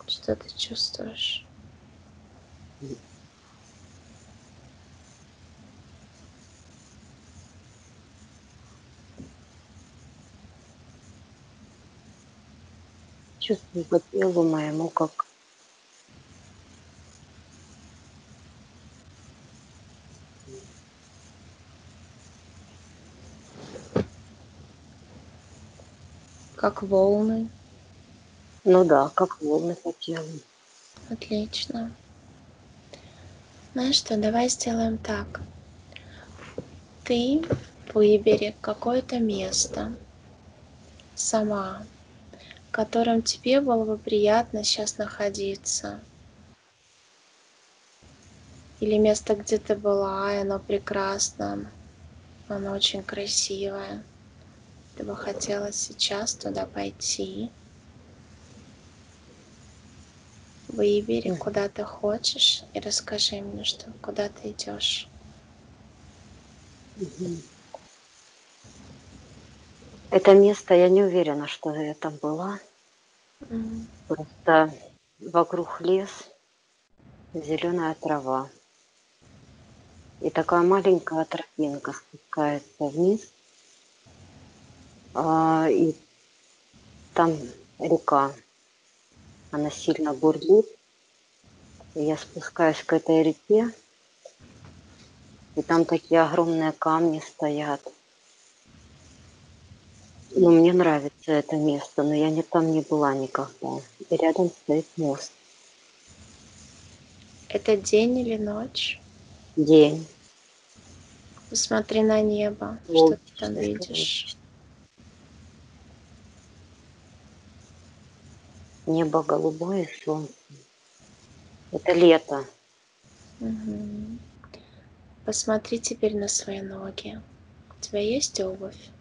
Что ты чувствуешь? Чувствую по телу моему, Как волны? ну да, как волны по телу. Отлично. Знаешь что, давай сделаем так. Ты выбери какое-то место сама, в котором тебе было бы приятно сейчас находиться. Или место, где ты была, и оно прекрасно, оно очень красивое. Ты бы хотела сейчас туда пойти. Выбери, куда ты хочешь, и расскажи мне, что куда ты идешь. Это место, я не уверена, что я там была. Просто вокруг лес, зеленая трава. И такая маленькая тропинка спускается вниз. И там река. Она сильно бурлит. И я спускаюсь к этой реке. И там такие огромные камни стоят. Ну, мне нравится это место, но я там не была никогда. И рядом стоит мост. Это день или ночь? День. Посмотри на небо, что ты там Солнечный, видишь. солнечный. Небо голубое, солнце. Это лето. Мгм. Посмотри теперь на свои ноги. У тебя есть обувь?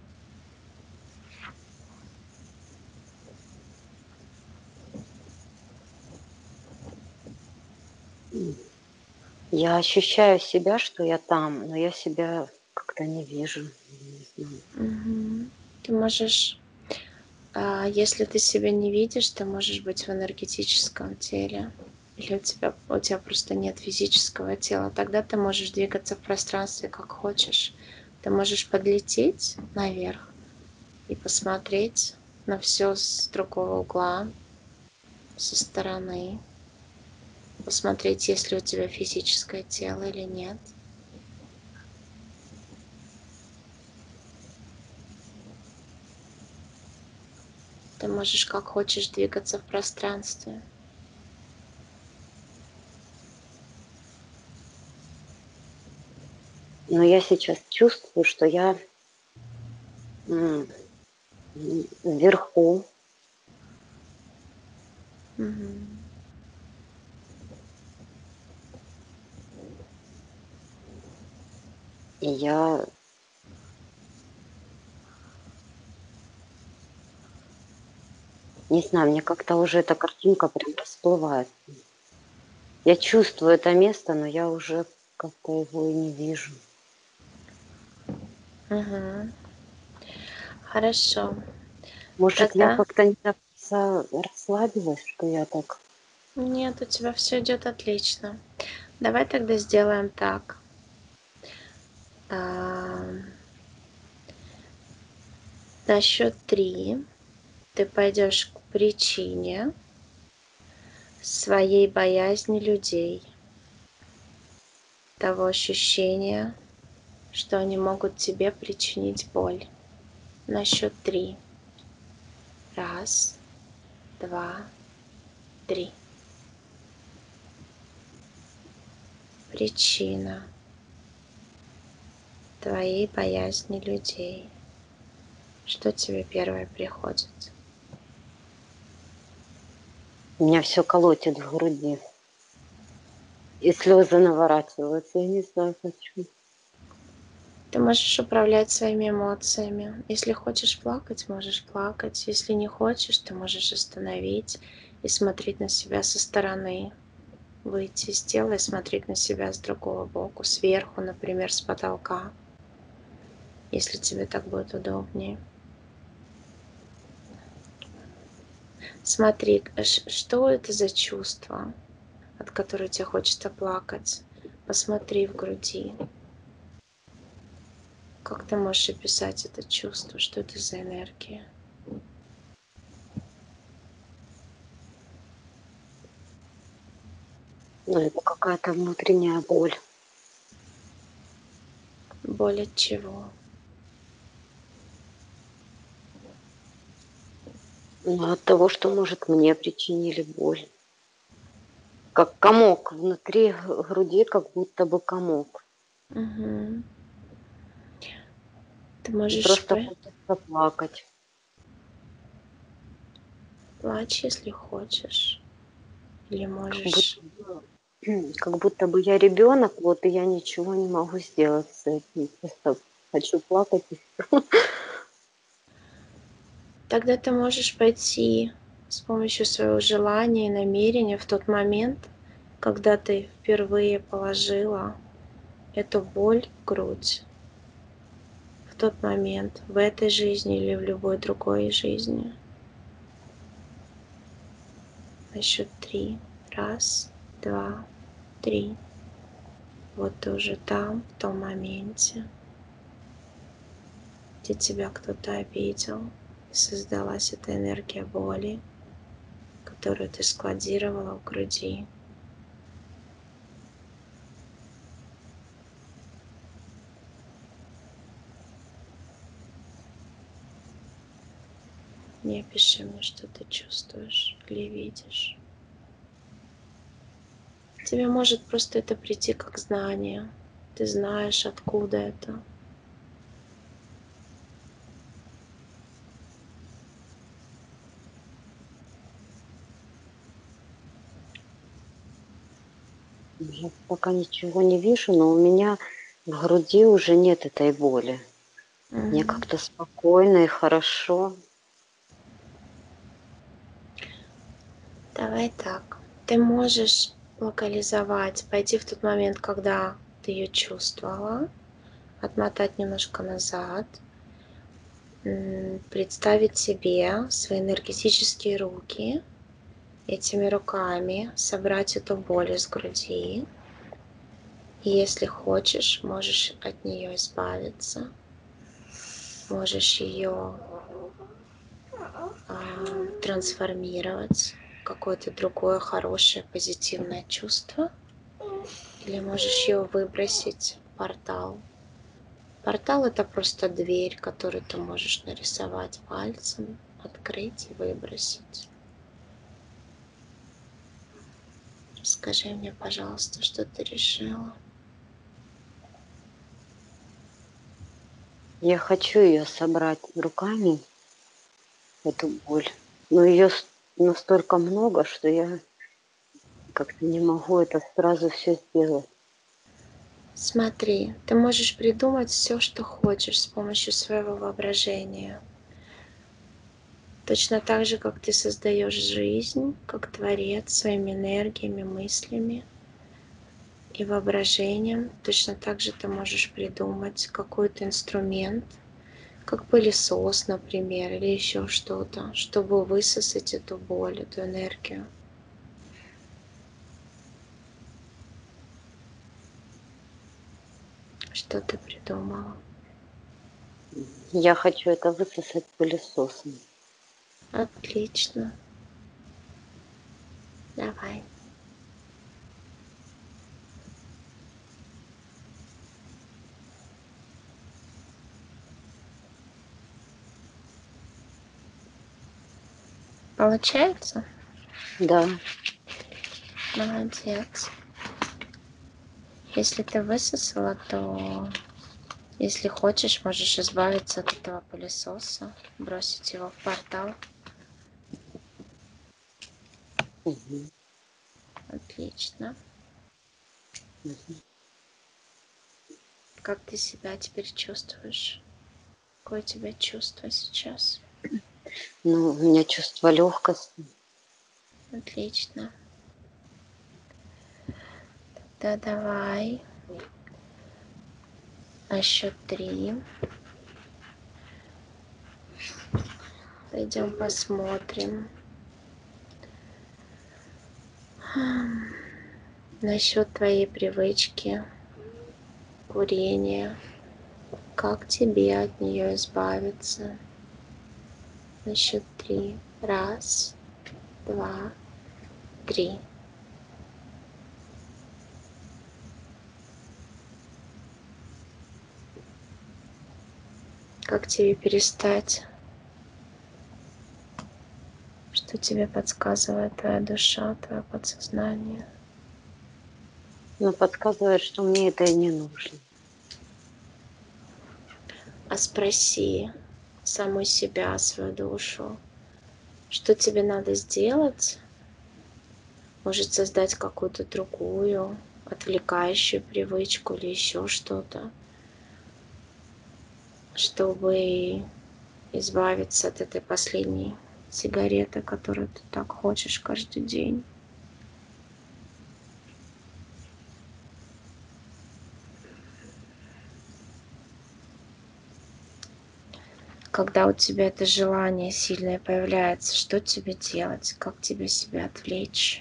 Я ощущаю себя, что я там, но я себя как-то не вижу. Не знаю. Мгм. Ты можешь, если ты себя не видишь, ты можешь быть в энергетическом теле. Или у тебя просто нет физического тела. Тогда ты можешь двигаться в пространстве как хочешь. Ты можешь подлететь наверх и посмотреть на все с другого угла, со стороны. Посмотреть, есть ли у тебя физическое тело или нет. Ты можешь как хочешь двигаться в пространстве. Но я сейчас чувствую, что я вверху. Мгм. И я не знаю, мне как-то уже эта картинка прям расплывается. Я чувствую это место, но я уже как-то его и не вижу. Мгм. Хорошо. Может, я Тогда как-то не так расслабилась, что я так... нет, у тебя все идет отлично. Давай тогда сделаем так. А, На счет 3 ты пойдешь к причине своей боязни людей, того ощущения, что они могут тебе причинить боль. На счет 3. Раз, два, три. Причина твоей боязни людей. Что тебе первое приходит? Меня все колотит в груди. И слезы наворачиваются. Я не знаю, почему. Ты можешь управлять своими эмоциями. Если хочешь плакать, можешь плакать. Если не хочешь, ты можешь остановить и смотреть на себя со стороны. Выйти из тела и смотреть на себя с другого боку, сверху, например, с потолка, если тебе так будет удобнее. Смотри, что это за чувство, от которого тебе хочется плакать? Посмотри в груди. Как ты можешь описать это чувство? Что это за энергия? Ну, это какая-то внутренняя боль. Боль от чего? Ну, от того, что, может, мне причинили боль. Как комок внутри груди, как будто бы комок. Угу. Ты И можешь просто хочется плакать. плачь, если хочешь. Или Как можешь... будто как будто бы я ребенок, вот, и я ничего не могу сделать с этим. Просто хочу плакать. Тогда ты можешь пойти с помощью своего желания и намерения в тот момент, когда ты впервые положила эту боль в грудь. В тот момент, в этой жизни или в любой другой жизни. На счет 3. Раз, два, три. Вот ты уже там, в том моменте, где тебя кто-то обидел, и создалась эта энергия боли, которую ты складировала в груди. Не опиши мне, что ты чувствуешь или видишь. Тебе может просто это прийти как знание. Ты знаешь, откуда это. Я пока ничего не вижу, но у меня в груди уже нет этой боли. Мне Мгм. как-то спокойно и хорошо. Давай так. Ты можешь локализовать, пойти в тот момент, когда ты ее чувствовала, отмотать немножко назад, представить себе свои энергетические руки, этими руками собрать эту боль из груди. И если хочешь, можешь от нее избавиться, можешь ее трансформировать в какое-то другое хорошее позитивное чувство, или можешь ее выбросить в портал. Портал — это просто дверь, которую ты можешь нарисовать пальцем, открыть и выбросить. Скажи мне, пожалуйста, что ты решила. Я хочу ее собрать руками, эту боль. Но ее настолько много, что я как-то не могу это сразу все сделать. Смотри, ты можешь придумать все, что хочешь с помощью своего воображения. Точно так же, как ты создаешь жизнь, как творец своими энергиями, мыслями и воображением, точно так же ты можешь придумать какой-то инструмент, как пылесос, например, или еще что-то, чтобы высосать эту боль, эту энергию. Что ты придумала? Я хочу это высосать пылесосом. Отлично. Давай. Получается? Да, Молодец. Если ты высосала, то, если хочешь, можешь избавиться от этого пылесоса, бросить его в портал. мгм, Отлично. мгм. Как ты себя теперь чувствуешь? Какое у тебя чувство сейчас? Ну, у меня чувство легкости. Отлично. Да, давай. На счет 3. Пойдем посмотрим. Насчет твоей привычки курения. Как тебе от нее избавиться? На счет 3. Раз, два, три. Как тебе перестать? Что тебе подсказывает твоя душа, твое подсознание? Но подсказывает, что мне это и не нужно. А спроси саму себя, свою душу, что тебе надо сделать? Может, создать какую-то другую, отвлекающую привычку или еще что-то, чтобы избавиться от этой последней сигареты, которую ты так хочешь каждый день. Когда у тебя это желание сильное появляется, что тебе делать? Как тебе себя отвлечь?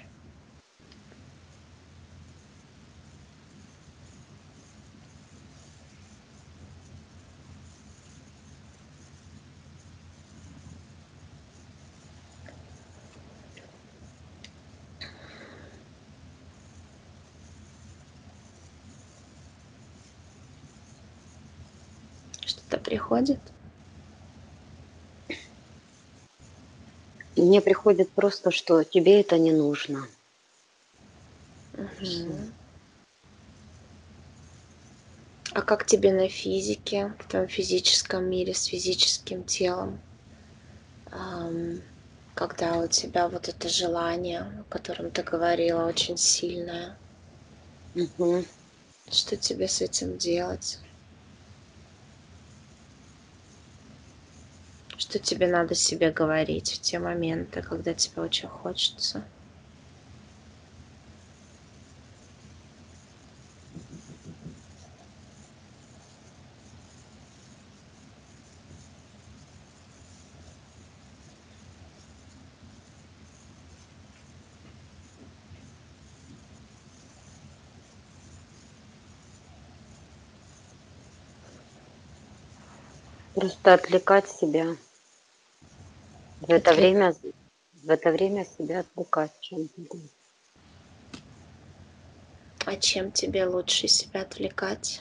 Что-то приходит? Мне приходит просто, что тебе это не нужно. Всё. Мгм. А как тебе на физике, в твоем физическом мире, с физическим телом? Ам, Когда у тебя вот это желание, о котором ты говорила, очень сильное, Мгм. что тебе с этим делать? Что тебе надо себе говорить в те моменты, когда тебе очень хочется? Просто отвлекать себя. В это Отвлек. время в это время себя отвлекать чем-то. А чем тебе лучше себя отвлекать?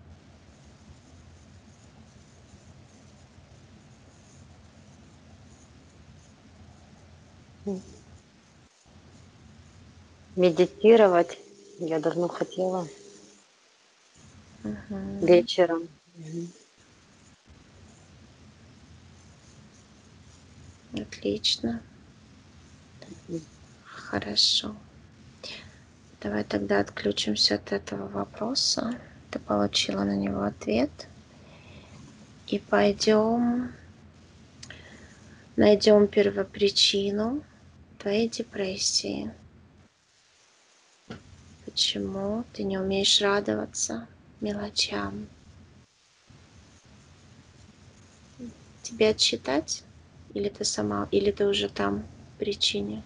Медитировать я давно хотела Мгм. вечером. Мгм. Отлично, М. хорошо. Давай тогда отключимся от этого вопроса. Ты получила на него ответ. И пойдем найдем первопричину твоей депрессии. Почему ты не умеешь радоваться мелочам? Тебе отсчитать? Или ты сама, или ты уже там в причине?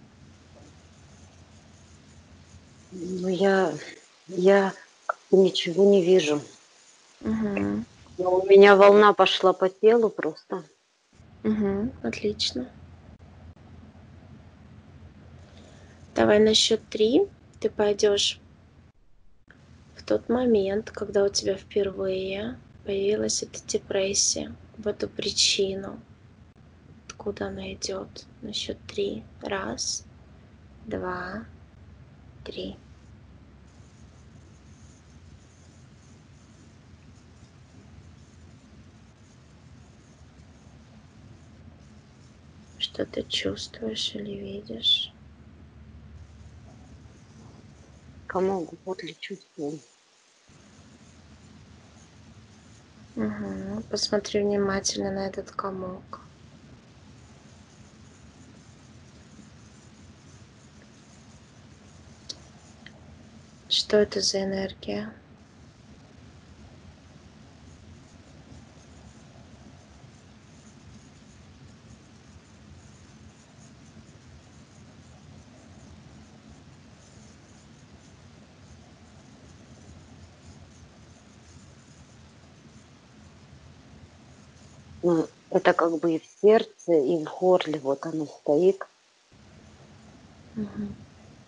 Ну, я как-то ничего не вижу. Угу. Но у меня волна пошла по телу просто. Угу. Отлично. Давай на счет 3 ты пойдешь в тот момент, когда у тебя впервые появилась эта депрессия, в эту причину, откуда она идет. На счет 3. Раз, два, три. Что ты чувствуешь или видишь? Комок в горле чувствую. Угу. Посмотри внимательно на этот комок. Что это за энергия? Ну, это как бы и в сердце, и в горле вот оно стоит. Мгм.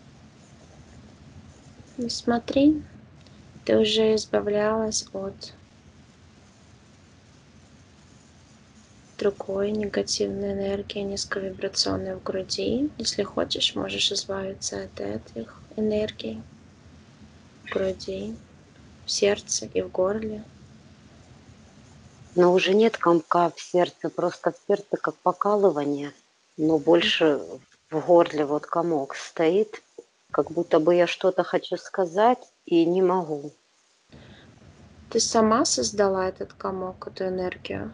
И смотри, ты уже избавлялась от другой негативной энергии, низковибрационной в груди. Если хочешь, можешь избавиться от этих энергий в груди, в сердце и в горле. Но уже нет комка в сердце, просто в сердце как покалывание, но Мгм. больше в горле вот комок стоит, как будто бы я что-то хочу сказать и не могу. Ты сама создала этот комок, эту энергию?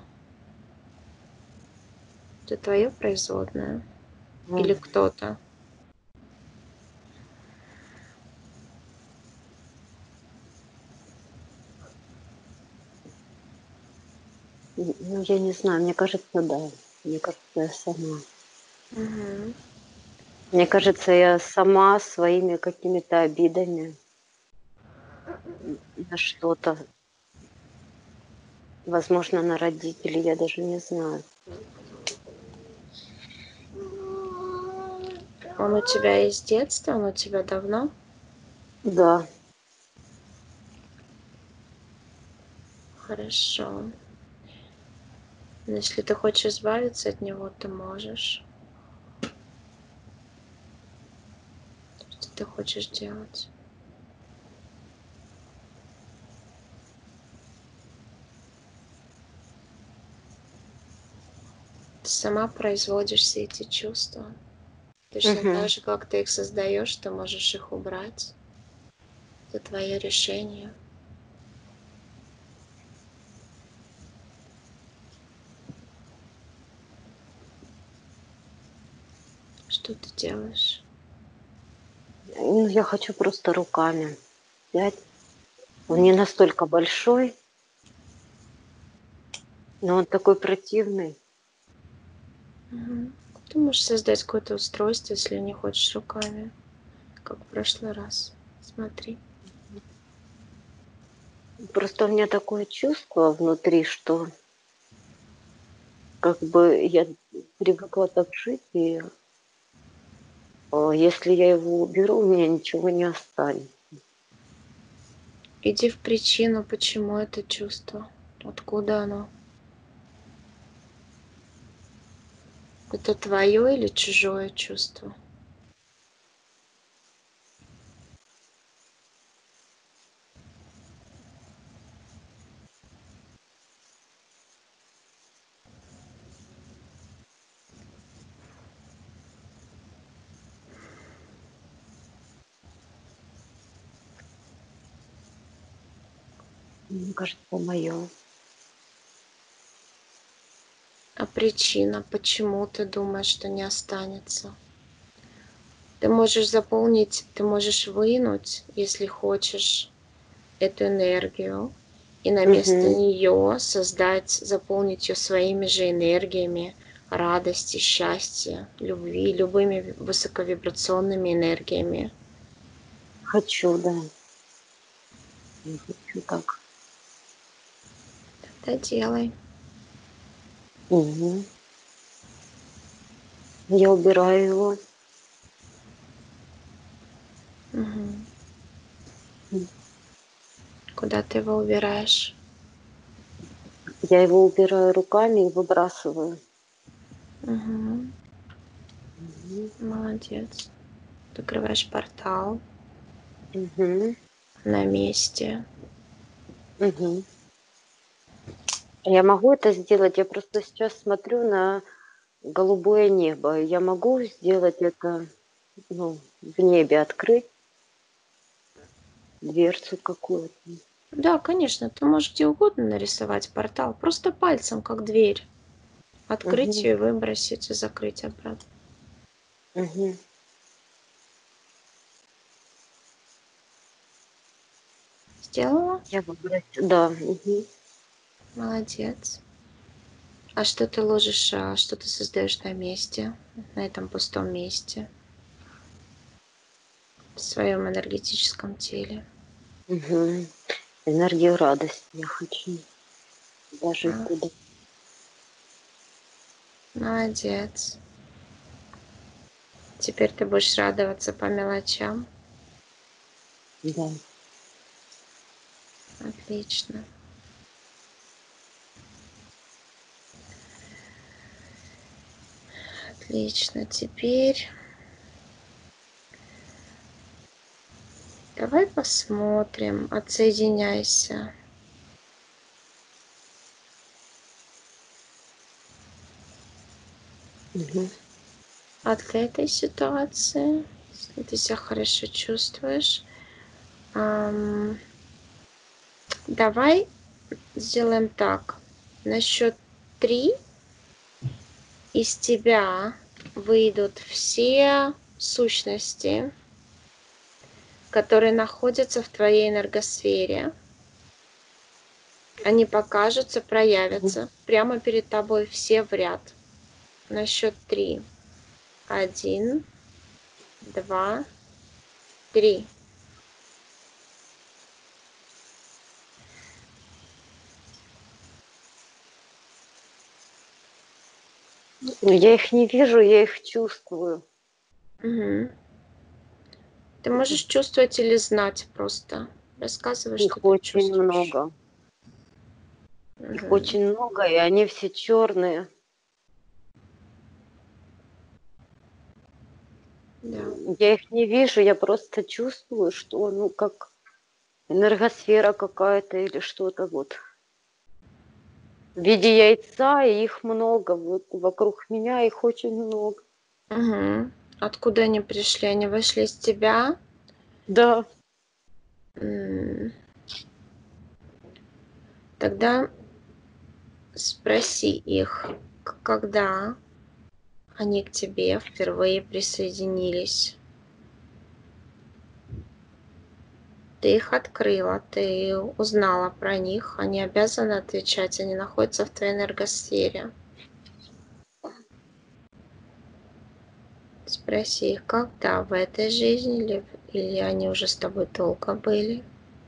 Это твое производное? Или М. кто-то? Ну, я не знаю, мне кажется, да. Мне кажется, я сама. Мгм. Мне кажется, я сама своими какими-то обидами на что-то, возможно, на родителей, я даже не знаю. Он у тебя есть с детства? Он у тебя давно? Да. Хорошо. Но если ты хочешь избавиться от него, ты можешь. Что ты хочешь делать? Ты сама производишь все эти чувства. Точно так Мгм. же, как ты их создаешь, ты можешь их убрать. Это твое решение. Что ты делаешь? Ну, я хочу просто руками взять. Он не настолько большой, но он такой противный. Мгм. Ты можешь создать какое-то устройство, если не хочешь руками, как в прошлый раз. Смотри. Просто у меня такое чувство внутри, что как бы я привыкла так жить, и если я его уберу, у меня ничего не останется. Иди в причину, почему это чувство. Откуда оно? Это твое или чужое чувство? Мне кажется, мое. А причина, почему ты думаешь, что не останется? Ты можешь заполнить, ты можешь вынуть, если хочешь, эту энергию и на место Мгм. нее создать, заполнить ее своими же энергиями радости, счастья, любви, любыми высоковибрационными энергиями. Хочу, да. Я хочу так. Тогда делай. Мгм. Я убираю его. Мгм. М. Куда ты его убираешь? Я его убираю руками и выбрасываю. Мгм. Мгм. Молодец. Закрываешь портал Мгм. на месте. Мгм. Я могу это сделать. Я просто сейчас смотрю на голубое небо. Я могу сделать это, ну, в небе открыть дверцу какую-то. Да, конечно, ты можешь где угодно нарисовать портал, просто пальцем, как дверь. Открыть Мгм. ее, выбросить и закрыть обратно. Мгм. Сделала? Я выбросила. Да. Мгм. Молодец. А что ты ложишь, что ты создаешь на месте, на этом пустом месте, в своем энергетическом теле? Мгм. Энергию радости я хочу. Даже А, туда. Молодец. Теперь ты будешь радоваться по мелочам. Да. Отлично. Отлично. Теперь давай посмотрим, отсоединяйся Мгм. от этой ситуации, если ты себя хорошо чувствуешь. Ам, Давай сделаем так. На счет 3 из тебя выйдут все сущности, которые находятся в твоей энергосфере. Они покажутся, Мгм. проявятся прямо перед тобой все в ряд. На счет 3. 1, 2, 3. Ну, я их не вижу, я их чувствую. Мгм. Ты можешь чувствовать или знать просто. Рассказывай, Их что ты очень чувствуешь. много. Их Мгм. очень много, и они все черные. Да. Я их не вижу, я просто чувствую, что, ну, как энергосфера какая-то или что-то вот. В виде яйца, и их много. Вот вокруг меня их очень много. Мгм. Откуда они пришли? Они вышли из тебя? Да. М, Тогда спроси их, когда они к тебе впервые присоединились. Ты их открыла, ты узнала про них, они обязаны отвечать, они находятся в твоей энергосфере. Спроси их, когда, в этой жизни или они уже с тобой долго были.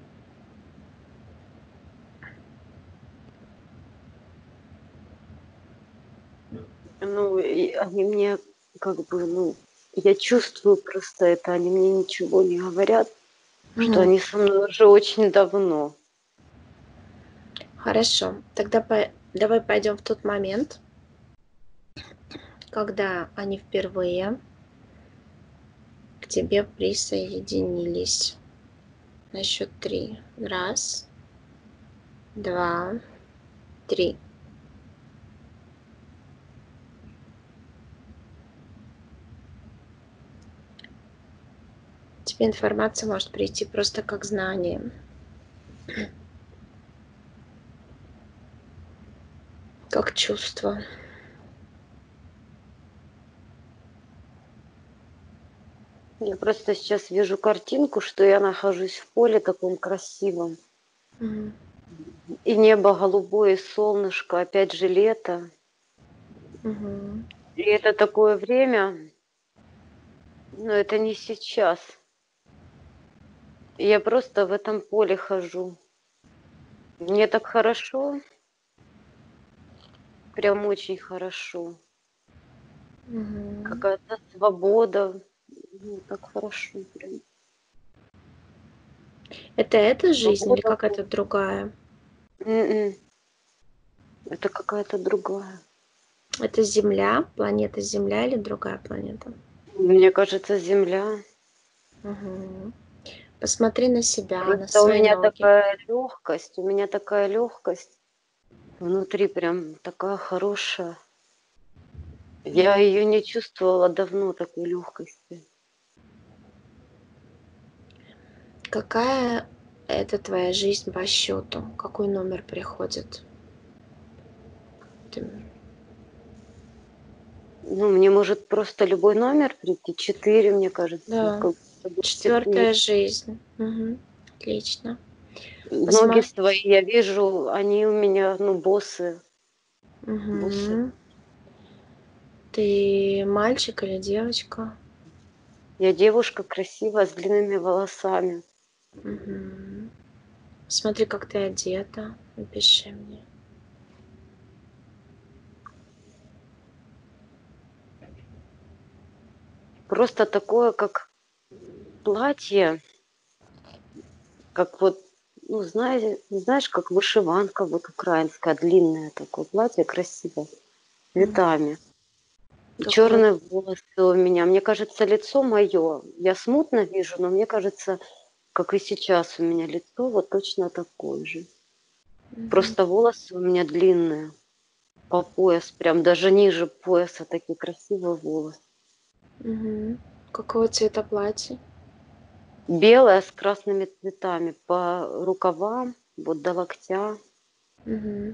Ну, и они мне как бы, ну, я чувствую просто это, они мне ничего не говорят, что Мгм. они со мной уже очень давно. Хорошо, тогда давай пойдем в тот момент, когда они впервые к тебе присоединились. На счет 3. Раз, два, три. Тебе информация может прийти просто как знание, как чувство. Я просто сейчас вижу картинку, что я нахожусь в поле таком красивом. Мгм. И небо голубое, и солнышко, опять же лето. Мгм. И это такое время, но это не сейчас. И я просто в этом поле хожу. Мне так хорошо, прям очень хорошо. Мгм. Какая-то свобода. Ну, так хорошо прям. Это эта жизнь или Свобода какая-то полная. другая? М. Это какая-то другая. Это Земля, планета Земля или другая планета? Мне кажется, земля. Мгм. Посмотри на себя, на Просто свои ноги. у меня такая легкость внутри прям такая хорошая. Я ее не чувствовала давно, такой легкости. Какая это твоя жизнь по счету? Какой номер приходит? Ты- Ну, мне может просто любой номер прийти. 4, мне кажется, Да, как будто бы 4. четвертая жизнь. Мгм. Отлично. Ноги Посмотри. свои я вижу, они у меня, ну, боссы. Ты мальчик или девочка? Я девушка красивая, с длинными волосами. Мгм. Смотри, как ты одета. Напиши мне. просто такое, как платье, как вот, ну, знаешь, как вышиванка вот украинская, длинное такое платье, красивое, М, цветами. И Какое? черные волосы у меня. Мне кажется, лицо мое, я смутно вижу, но мне кажется, как и сейчас у меня лицо, вот точно такое же. Мгм. Просто волосы у меня длинные, по пояс, прям даже ниже пояса, такие красивые волосы. Мгм. Какого цвета платье? Белое с красными цветами по рукавам, вот до локтя. Мгм.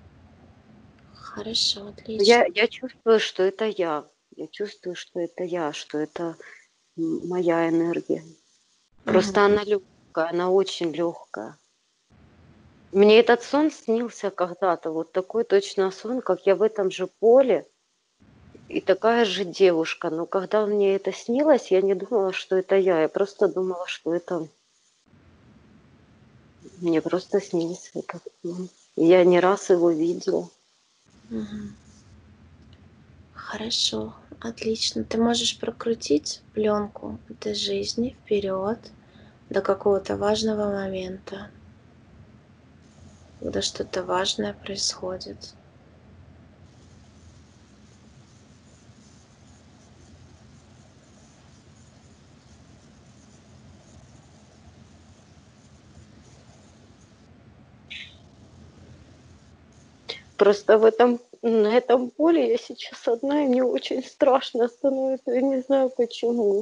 Хорошо, Я, отлично. я чувствую, что это я. Я чувствую, что это я, что это моя энергия. Мгм. Просто она легкая, она очень легкая. Мне этот сон снился когда-то, вот такой точно сон, как я в этом же поле и такая же девушка. Но когда мне это снилось, я не думала, что это я просто думала, что это мне просто снился этот сон. И я не раз его видела. Мгм. Хорошо, отлично. Ты можешь прокрутить пленку этой жизни вперед до какого-то важного момента, когда что-то важное происходит. Просто на этом поле я сейчас одна, и мне очень страшно становится. Я не знаю почему.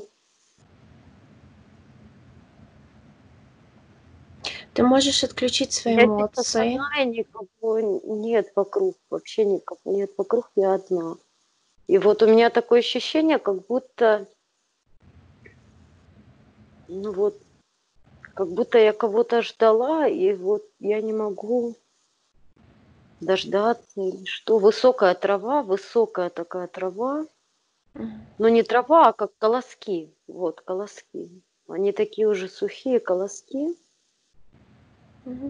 Ты можешь отключить свои Я сейчас эмоции. одна, и никого нет вокруг, вообще никого нет вокруг, я одна. И вот у меня такое ощущение, как будто, ну вот, как будто я кого-то ждала, и вот я не могу дождаться или что. Высокая такая трава, Мгм. но не трава, а как колоски. Вот, колоски. Они такие уже сухие колоски. Мгм.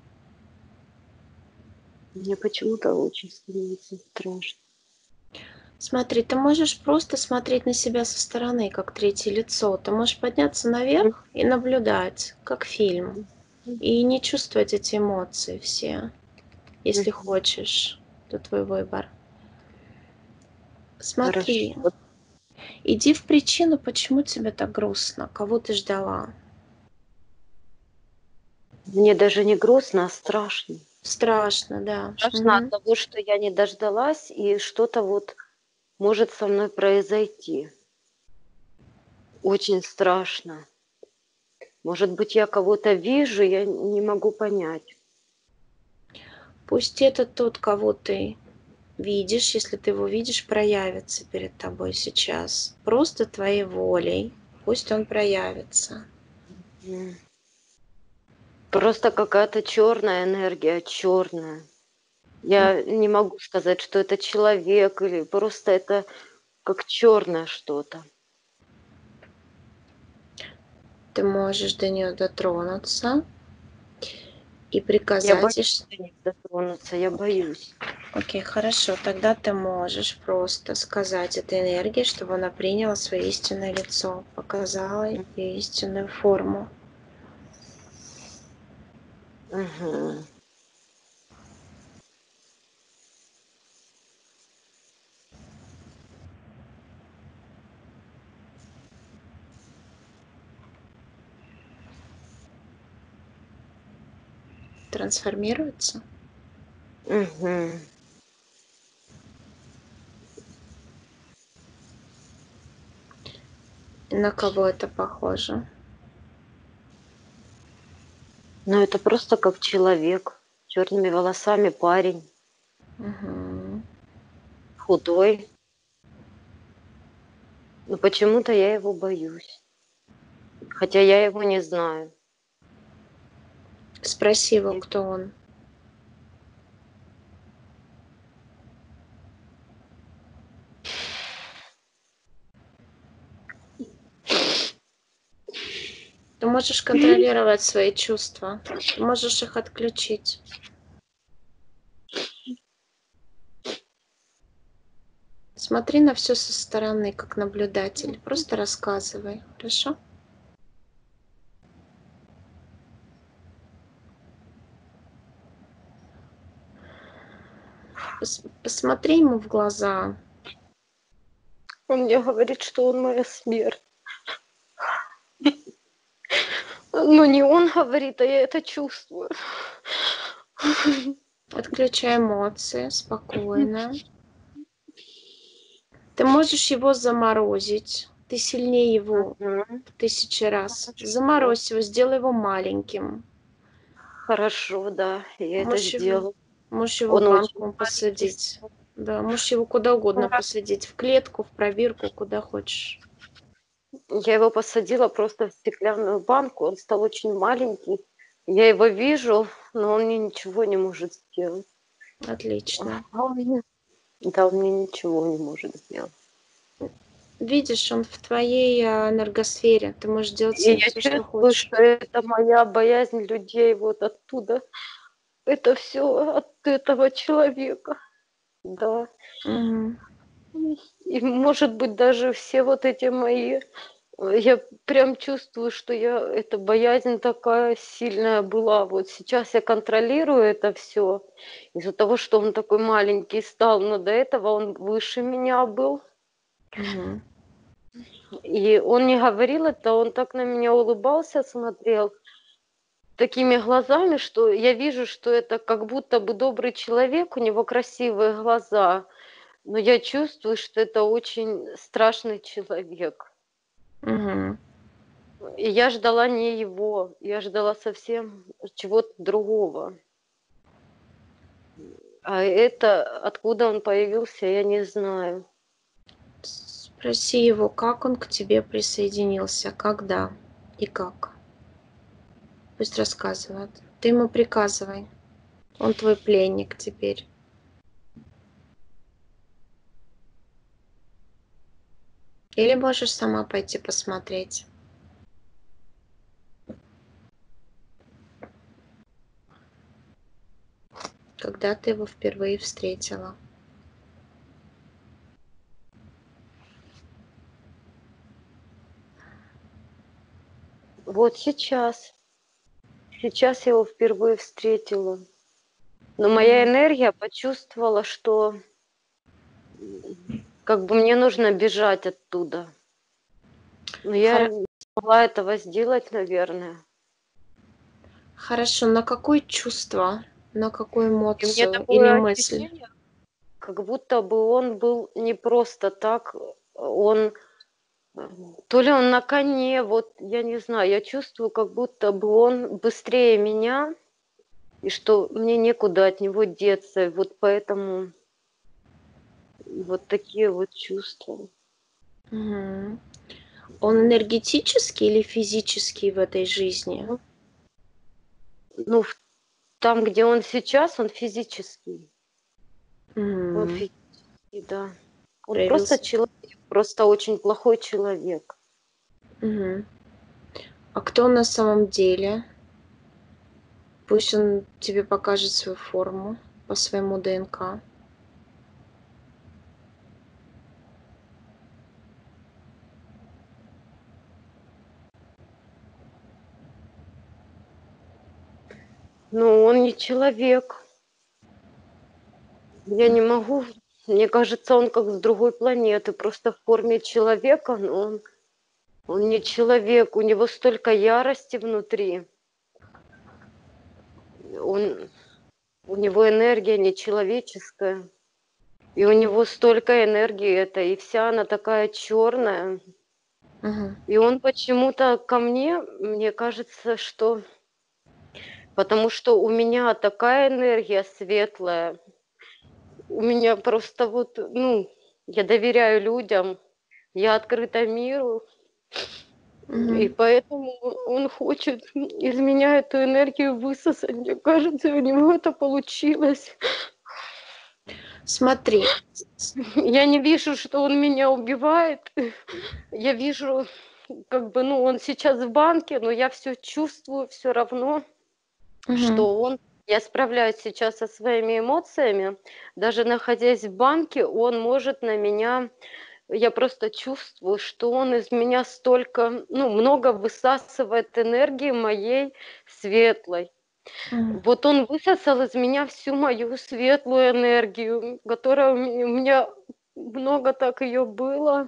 Мне почему-то очень становится страшно. Смотри, ты можешь просто смотреть на себя со стороны, как третье лицо. Ты можешь подняться наверх и наблюдать, как фильм, Мгм. и не чувствовать эти эмоции все, если Мгм. хочешь. Это твой выбор. Хорошо. Смотри, иди в причину, почему тебе так грустно, кого ты ждала. Мне даже не грустно, а страшно. Страшно, да. Страшно от Мгм. того, что я не дождалась, и что-то вот может со мной произойти. Очень страшно. Может быть, я кого-то вижу, я не могу понять. Пусть это тот, кого ты видишь, если ты его видишь, проявится перед тобой сейчас. Просто твоей волей. Пусть он проявится. М. Просто какая-то черная энергия, черная. Я не могу сказать, что это человек или просто это как черное что-то. Ты можешь до нее дотронуться и Я приказать, боюсь до них дотронуться, я боюсь. окей, хорошо, тогда ты можешь просто сказать этой энергии, чтобы она приняла свое истинное лицо, показала ее истинную форму. Мгм. Трансформируется? Мгм. И на кого это похоже? Ну, это просто как человек, черными волосами парень, Мгм. худой. Но почему-то я его боюсь, хотя я его не знаю. Спроси его, Я кто он. Ты можешь контролировать свои чувства. Ты можешь их отключить. Смотри на все со стороны, как наблюдатель. Просто рассказывай, хорошо? Посмотри ему в глаза. Он мне говорит, что он моя смерть. Но не он говорит, а я это чувствую. Отключай эмоции, спокойно. Ты можешь его заморозить. Ты сильнее его Мгм. в 1000 раз. Хорошо. Заморозь его, сделай его маленьким. Хорошо, да, я это Можешь его, сделаю. можешь его в Он очень ванну маленький посадить. стал. Да, можешь его куда угодно Ага. посадить. В клетку, в пробирку, куда хочешь. Я его посадила просто в стеклянную банку, он стал очень маленький. Я его вижу, но он мне ничего не может сделать. Отлично. Да, он мне ничего не может сделать. Видишь, он в твоей энергосфере. Ты можешь делать с И ним я все, что чувствую, хочешь. что это моя боязнь людей вот оттуда. Это все от этого человека. Да. Мгм. И, может быть, даже все вот эти мои я прям чувствую, что эта боязнь такая сильная была. Вот сейчас я контролирую это все из-за того, что он такой маленький стал, но до этого он выше меня был. Мгм. И он не говорил это, он так на меня улыбался, смотрел такими глазами, что я вижу, что это как будто бы добрый человек, у него красивые глаза, но я чувствую, что это очень страшный человек. Мгм. И я ждала не его, я ждала совсем чего-то другого. А это, откуда он появился, я не знаю. Спроси его, как он к тебе присоединился, когда и как. Пусть рассказывает. Ты ему приказывай. Он твой пленник теперь. Или можешь сама пойти посмотреть. Когда ты его впервые встретила. Вот сейчас. Сейчас я его впервые встретила. Но моя Мгм. энергия почувствовала, что как бы мне нужно бежать оттуда. Но я Хоро- не смогла этого сделать, наверное. Хорошо, на какое чувство, на какую И мне эмоцию или такое мысль? ощущение, как будто бы он был не просто так, он то ли он на коне, вот я не знаю, я чувствую, как будто бы он быстрее меня, и что мне некуда от него деться. И вот поэтому вот такие вот чувства. Мгм. Он энергетический или физический в этой жизни? Ну, ну, там, где он сейчас, он физический. Он Мгм. физический, да. Он просто Проявился. человек, просто очень плохой человек. Мгм. А кто он на самом деле? Пусть он тебе покажет свою форму по своему ДНК. Но он не человек. Я не могу. Мне кажется, он как с другой планеты, просто в форме человека, но он не человек. У него столько ярости внутри. Он, у него энергия нечеловеческая. И у него столько энергии это, и вся она такая черная. Мгм. И он почему-то ко мне кажется, что потому что у меня такая энергия светлая, у меня просто вот, ну, я доверяю людям, я открыта миру, и Мгм. поэтому он хочет из меня эту энергию высосать. Мне кажется, у него это получилось. Смотри, Я не вижу, что он меня убивает. Я вижу, как бы, ну, он сейчас в банке, но я все чувствую все равно, мгм. что он Я справляюсь сейчас со своими эмоциями. Даже находясь в банке, он может на меня. Я просто чувствую, что он из меня столько, ну, много высасывает энергии моей светлой. М, Вот он высосал из меня всю мою светлую энергию, которая у меня много так ее было.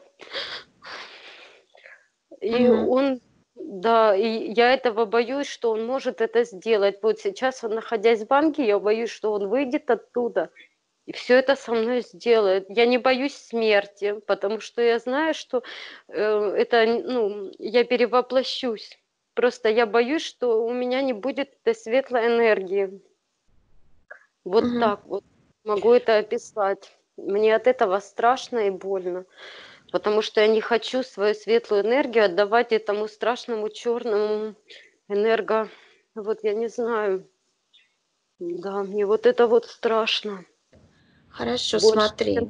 И мгм, он, да, и я этого боюсь, что он может это сделать. Вот сейчас, находясь в банке, я боюсь, что он выйдет оттуда и все это со мной сделает. Я не боюсь смерти, потому что я знаю, что, ну, я перевоплощусь. Просто я боюсь, что у меня не будет этой светлой энергии. Вот мгм. так вот могу это описать. Мне от этого страшно и больно, потому что я не хочу свою светлую энергию отдавать этому страшному черному энерго. Вот я не знаю. Да, мне вот это вот страшно. Хорошо, Больше, смотри. чем...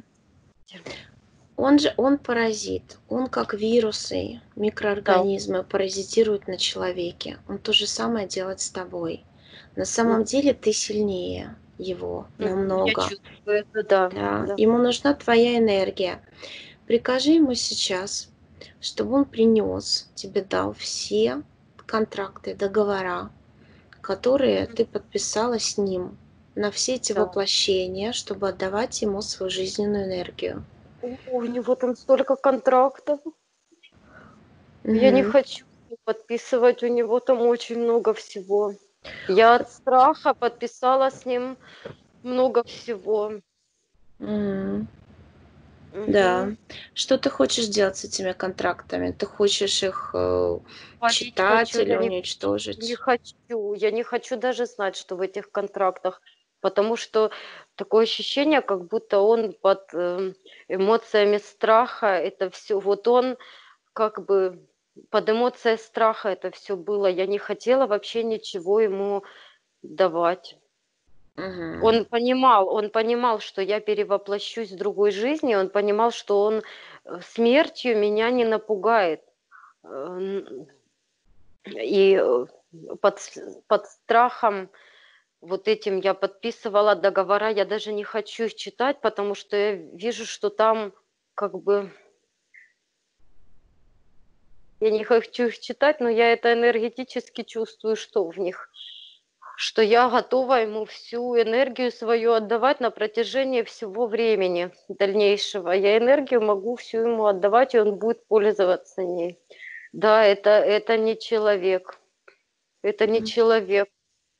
Он паразит. Он как вирусы, Да. микроорганизмы паразитирует на человеке. Он то же самое делает с тобой. На самом Мгм. деле ты сильнее его Я намного. чувствую это, да, Да. да. Ему нужна твоя энергия. Прикажи ему сейчас, чтобы он принес, тебе дал все контракты, договора, которые Мгм. ты подписала с ним на все эти Да. воплощения, чтобы отдавать ему свою жизненную энергию. У него там столько контрактов. Я не Мгм. хочу подписывать, у него там очень много всего. Я от страха подписала с ним много всего. М, да. Мгм. Что ты хочешь делать с этими контрактами? Ты хочешь их, Палить читать хочу, или не уничтожить? хочу. Я не хочу даже знать, что в этих контрактах, потому что такое ощущение, как будто он под эмоциями страха. Это все. Вот он как бы под эмоцией страха это все было. Я не хотела вообще ничего ему давать. Мгм. Он понимал, что я перевоплощусь в другой жизни, он понимал, что он смертью меня не напугает. Э, И под страхом вот этим я подписывала договора. Я даже не хочу их читать, потому что я вижу, что там как бы я не хочу их читать, но я это энергетически чувствую, что в них. Что я готова ему всю энергию свою отдавать на протяжении всего времени дальнейшего. Я энергию могу всю ему отдавать, и он будет пользоваться ней. Да, это не человек. Это не М, человек.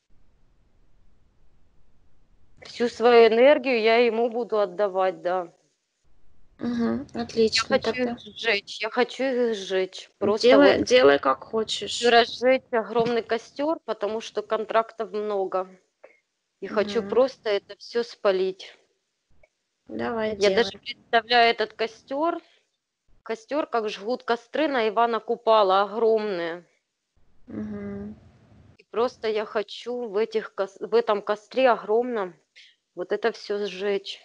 Всю свою энергию я ему буду отдавать, да. мгм. Я Отлично хочу их тогда. сжечь, я хочу их сжечь. Просто Делай вот делай как хочешь. разжечь огромный костер, потому что контрактов много. И хочу Мгм. просто это все спалить. Давай, Я даже делай. представляю этот костер, как жгут костры на Ивана Купала, огромные. Мгм. И просто я хочу в этом костре огромном вот это все сжечь.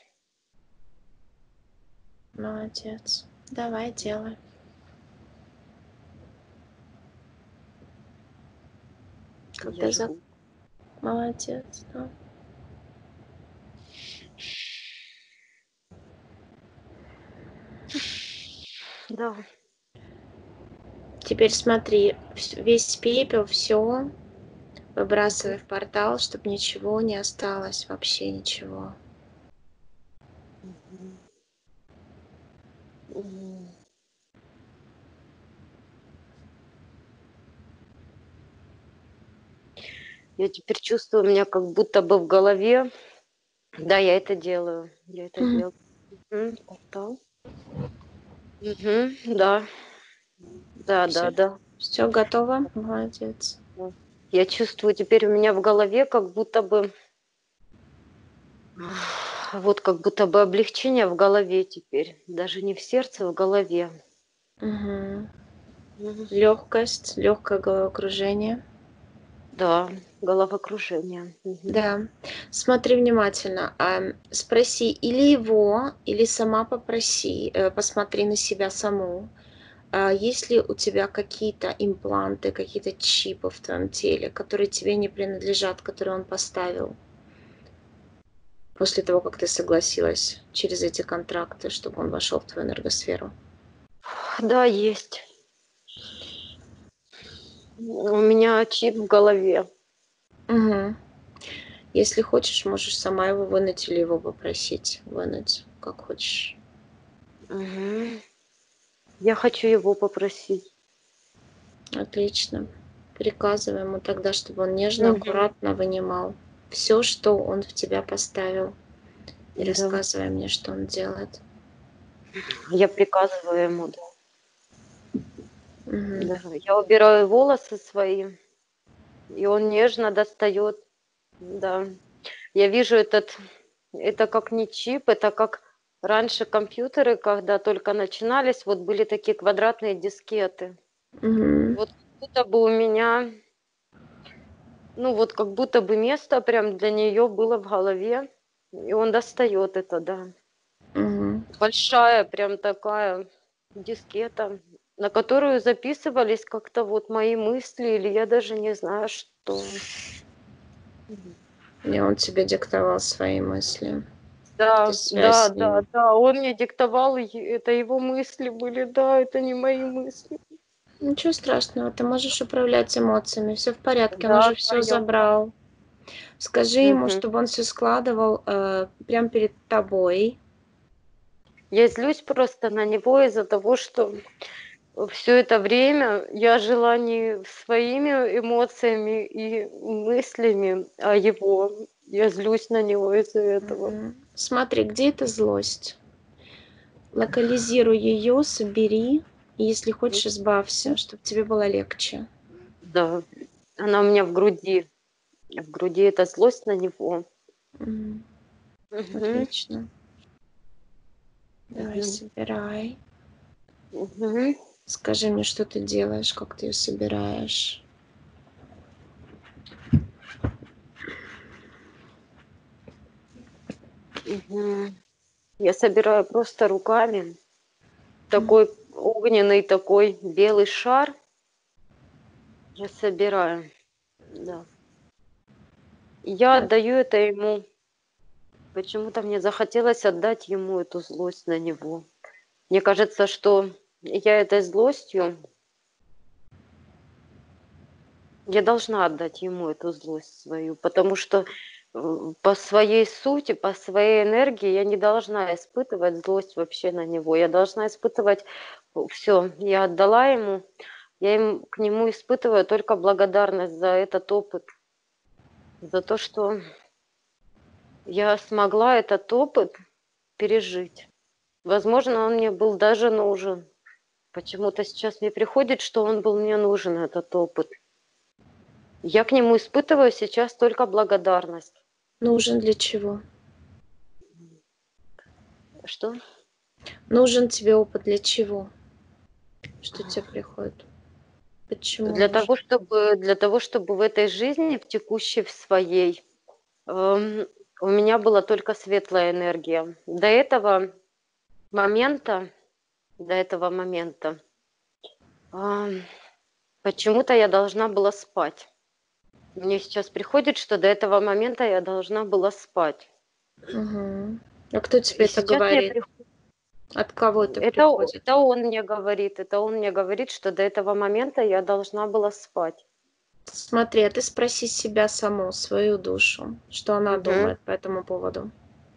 Молодец. Давай, делай. Я Когда за жгу. Молодец, да. Да, Теперь смотри, весь пепел, все выбрасывай в портал, чтобы ничего не осталось, вообще ничего. мгм, мгм. Я теперь чувствую, у меня как будто бы в голове. Да, я это делаю. Я это Мгм. делаю. Портал. Мгм, да, да, да, Всё. да. Всё готово? Молодец. Да. Я чувствую, теперь у меня в голове как будто бы вот как будто бы облегчение в голове теперь. Даже не в сердце, в голове. Мгм. Мгм. Лёгкость, лёгкое головокружение. Да, головокружение. Мгм. Да. Смотри внимательно. Спроси или его, или сама попроси, посмотри на себя саму. есть ли у тебя какие-то импланты, какие-то чипы в твоем теле, которые тебе не принадлежат, которые он поставил после того, как ты согласилась через эти контракты, чтобы он вошел в твою энергосферу? Да, есть. У меня чип в голове. Мгм. Если хочешь, можешь сама его вынуть или его попросить вынуть, как хочешь. Мгм. Я хочу его попросить. Отлично. Приказывай ему тогда, чтобы он нежно, Мгм. аккуратно вынимал все, что он в тебя поставил. И Да. рассказывай мне, что он делает. Я приказываю ему, да. Мгм. Да. Я убираю волосы свои, и он нежно достает. Да. Я вижу это как не чип, это как раньше компьютеры, когда только начинались, вот были такие квадратные дискеты. Мгм. Вот как будто бы у меня, ну вот как будто бы место прям для нее было в голове, и он достает это, да. Мгм. Большая прям такая дискета, на которую записывались как-то вот мои мысли, или я даже не знаю что. Мгм. И он тебе диктовал свои мысли. Ты Да, связь да, с да, ним. да, он мне диктовал, и это его мысли были, да, это не мои мысли. Ничего страшного, ты можешь управлять эмоциями. Все в порядке, он Да, уже да, все я управляю. забрал. Скажи ему, Мгм. чтобы он все складывал прямо перед тобой. Я злюсь просто на него из-за того, что все это время я жила не своими эмоциями и мыслями, а его. Я злюсь на него из-за этого. Смотри, где эта злость? Локализируй ее, собери, и если хочешь, избавься, чтобы тебе было легче. Да, она у меня в груди. В груди эта злость на него. Мгм. Мгм, Отлично. Давай, мгм, собирай. мгм, Скажи мне, что ты делаешь, как ты ее собираешь. мгм. Я собираю просто руками такой огненный, такой белый шар. Я собираю, да. И я Так. отдаю это ему. Почему-то мне захотелось отдать ему эту злость на него. Мне кажется, что я этой злостью, я должна отдать ему эту злость свою, потому что по своей сути, по своей энергии я не должна испытывать злость вообще на него. Я должна испытывать все. Я отдала ему, к нему испытываю только благодарность за этот опыт, за то, что я смогла этот опыт пережить. Возможно, он мне был даже нужен. Почему-то сейчас мне приходит, что он был мне нужен, этот опыт. Я к нему испытываю сейчас только благодарность. Нужен для чего? Что? Нужен тебе опыт для чего? Что тебе приходит? Почему нужен? Для того, чтобы в этой жизни, в текущей, в своей, эм, у меня была только светлая энергия. Момента, до этого момента, ам, почему-то я должна была спать. Мне сейчас приходит, что до этого момента я должна была спать. Мгм. А кто тебе И это сейчас мне говорит? приходит. От кого это приходит? Это он мне говорит, что до этого момента я должна была спать. Смотри, а ты спроси себя саму, свою душу, что она Мгм. думает по этому поводу.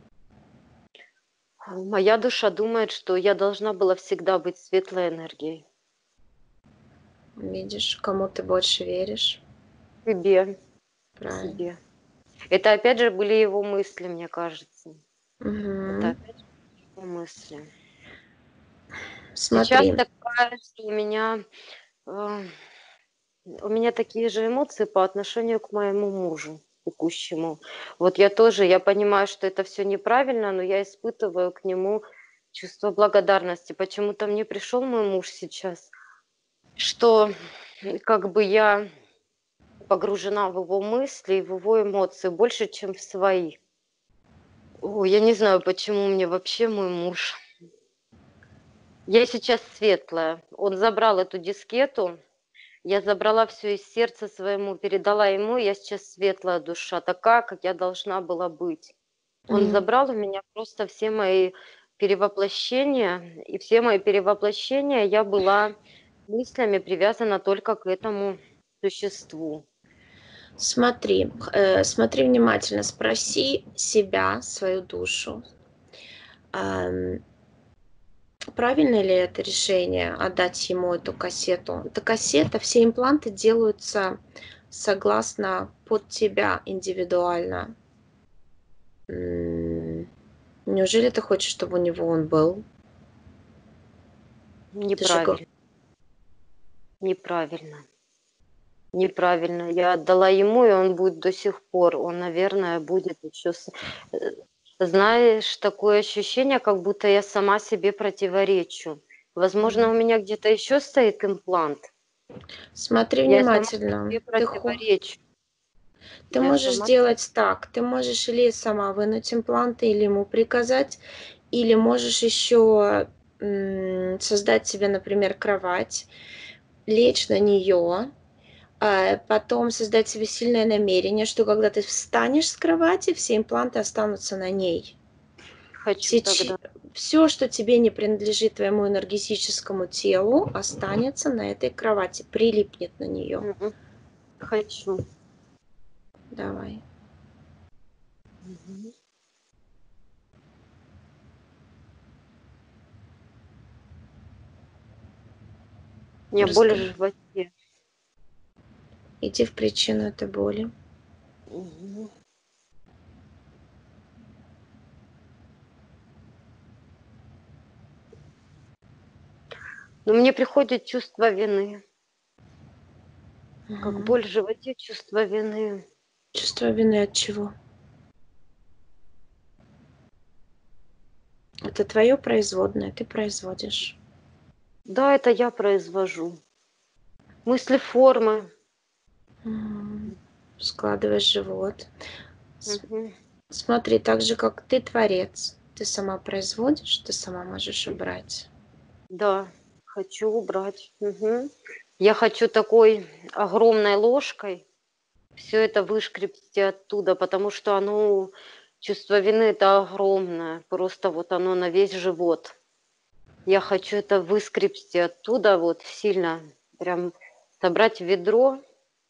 Моя душа думает, что я должна была всегда быть светлой энергией. Видишь, кому ты больше веришь? Себе, Правильно. себе. Это опять же были его мысли, мне кажется. Это Мгм. опять же его мысли. Сейчас Смотри, такая, что э, у меня такие же эмоции по отношению к моему мужу текущему. Вот я понимаю, что это все неправильно, но я испытываю к нему чувство благодарности. Почему-то мне пришел мой муж сейчас, что как бы я погружена в его мысли, в его эмоции больше, чем в свои. Ой, я не знаю, почему мне вообще мой муж. Я сейчас светлая. Он забрал эту дискету, я забрала все из сердца своему, передала ему. Я сейчас светлая душа, такая, как я должна была быть. Он М. забрал у меня просто все мои перевоплощения, и все мои перевоплощения я была мыслями привязана только к этому существу. Смотри внимательно, спроси себя, свою душу, ам, правильно ли это решение отдать ему эту кассету? Эта кассета, все импланты делаются согласно под тебя индивидуально. М, Неужели ты хочешь, чтобы у него он был? Ты же го Неправильно, неправильно, неправильно. Я отдала ему, и он будет до сих пор. Он, наверное, будет еще. Э, Знаешь, такое ощущение, как будто я сама себе противоречу. Возможно, у меня где-то еще стоит имплант. Смотри Я сама внимательно. себе противоречу. Ты Я можешь сама сделать так. Ты можешь или сама вынуть импланты, или ему приказать, или можешь еще создать себе, например, кровать, лечь на нее, потом создать себе сильное намерение, что когда ты встанешь с кровати, все импланты останутся на ней. хочу тогда. Все, что тебе не принадлежит твоему энергетическому телу, останется на этой кровати, прилипнет на нее. Мгм. Хочу. Давай. Мгм. У меня боль в Разговор. животе. Иди в причину этой боли. Мгм. Но мне приходит чувство вины. Как Мгм. боль в животе, чувство вины. Чувство вины от чего? Это твое производное, ты производишь. Да, это я произвожу. Мысли формы. Мгм. Складываешь живот. С- Мгм. Смотри, так же, как ты творец, ты сама производишь, ты сама можешь убрать. Да, хочу убрать. Мгм. Я хочу такой огромной ложкой все это вышкребсти оттуда, потому что оно, чувство вины это огромное, просто вот оно на весь живот. Я хочу это выскребсти оттуда вот сильно, прям собрать в ведро.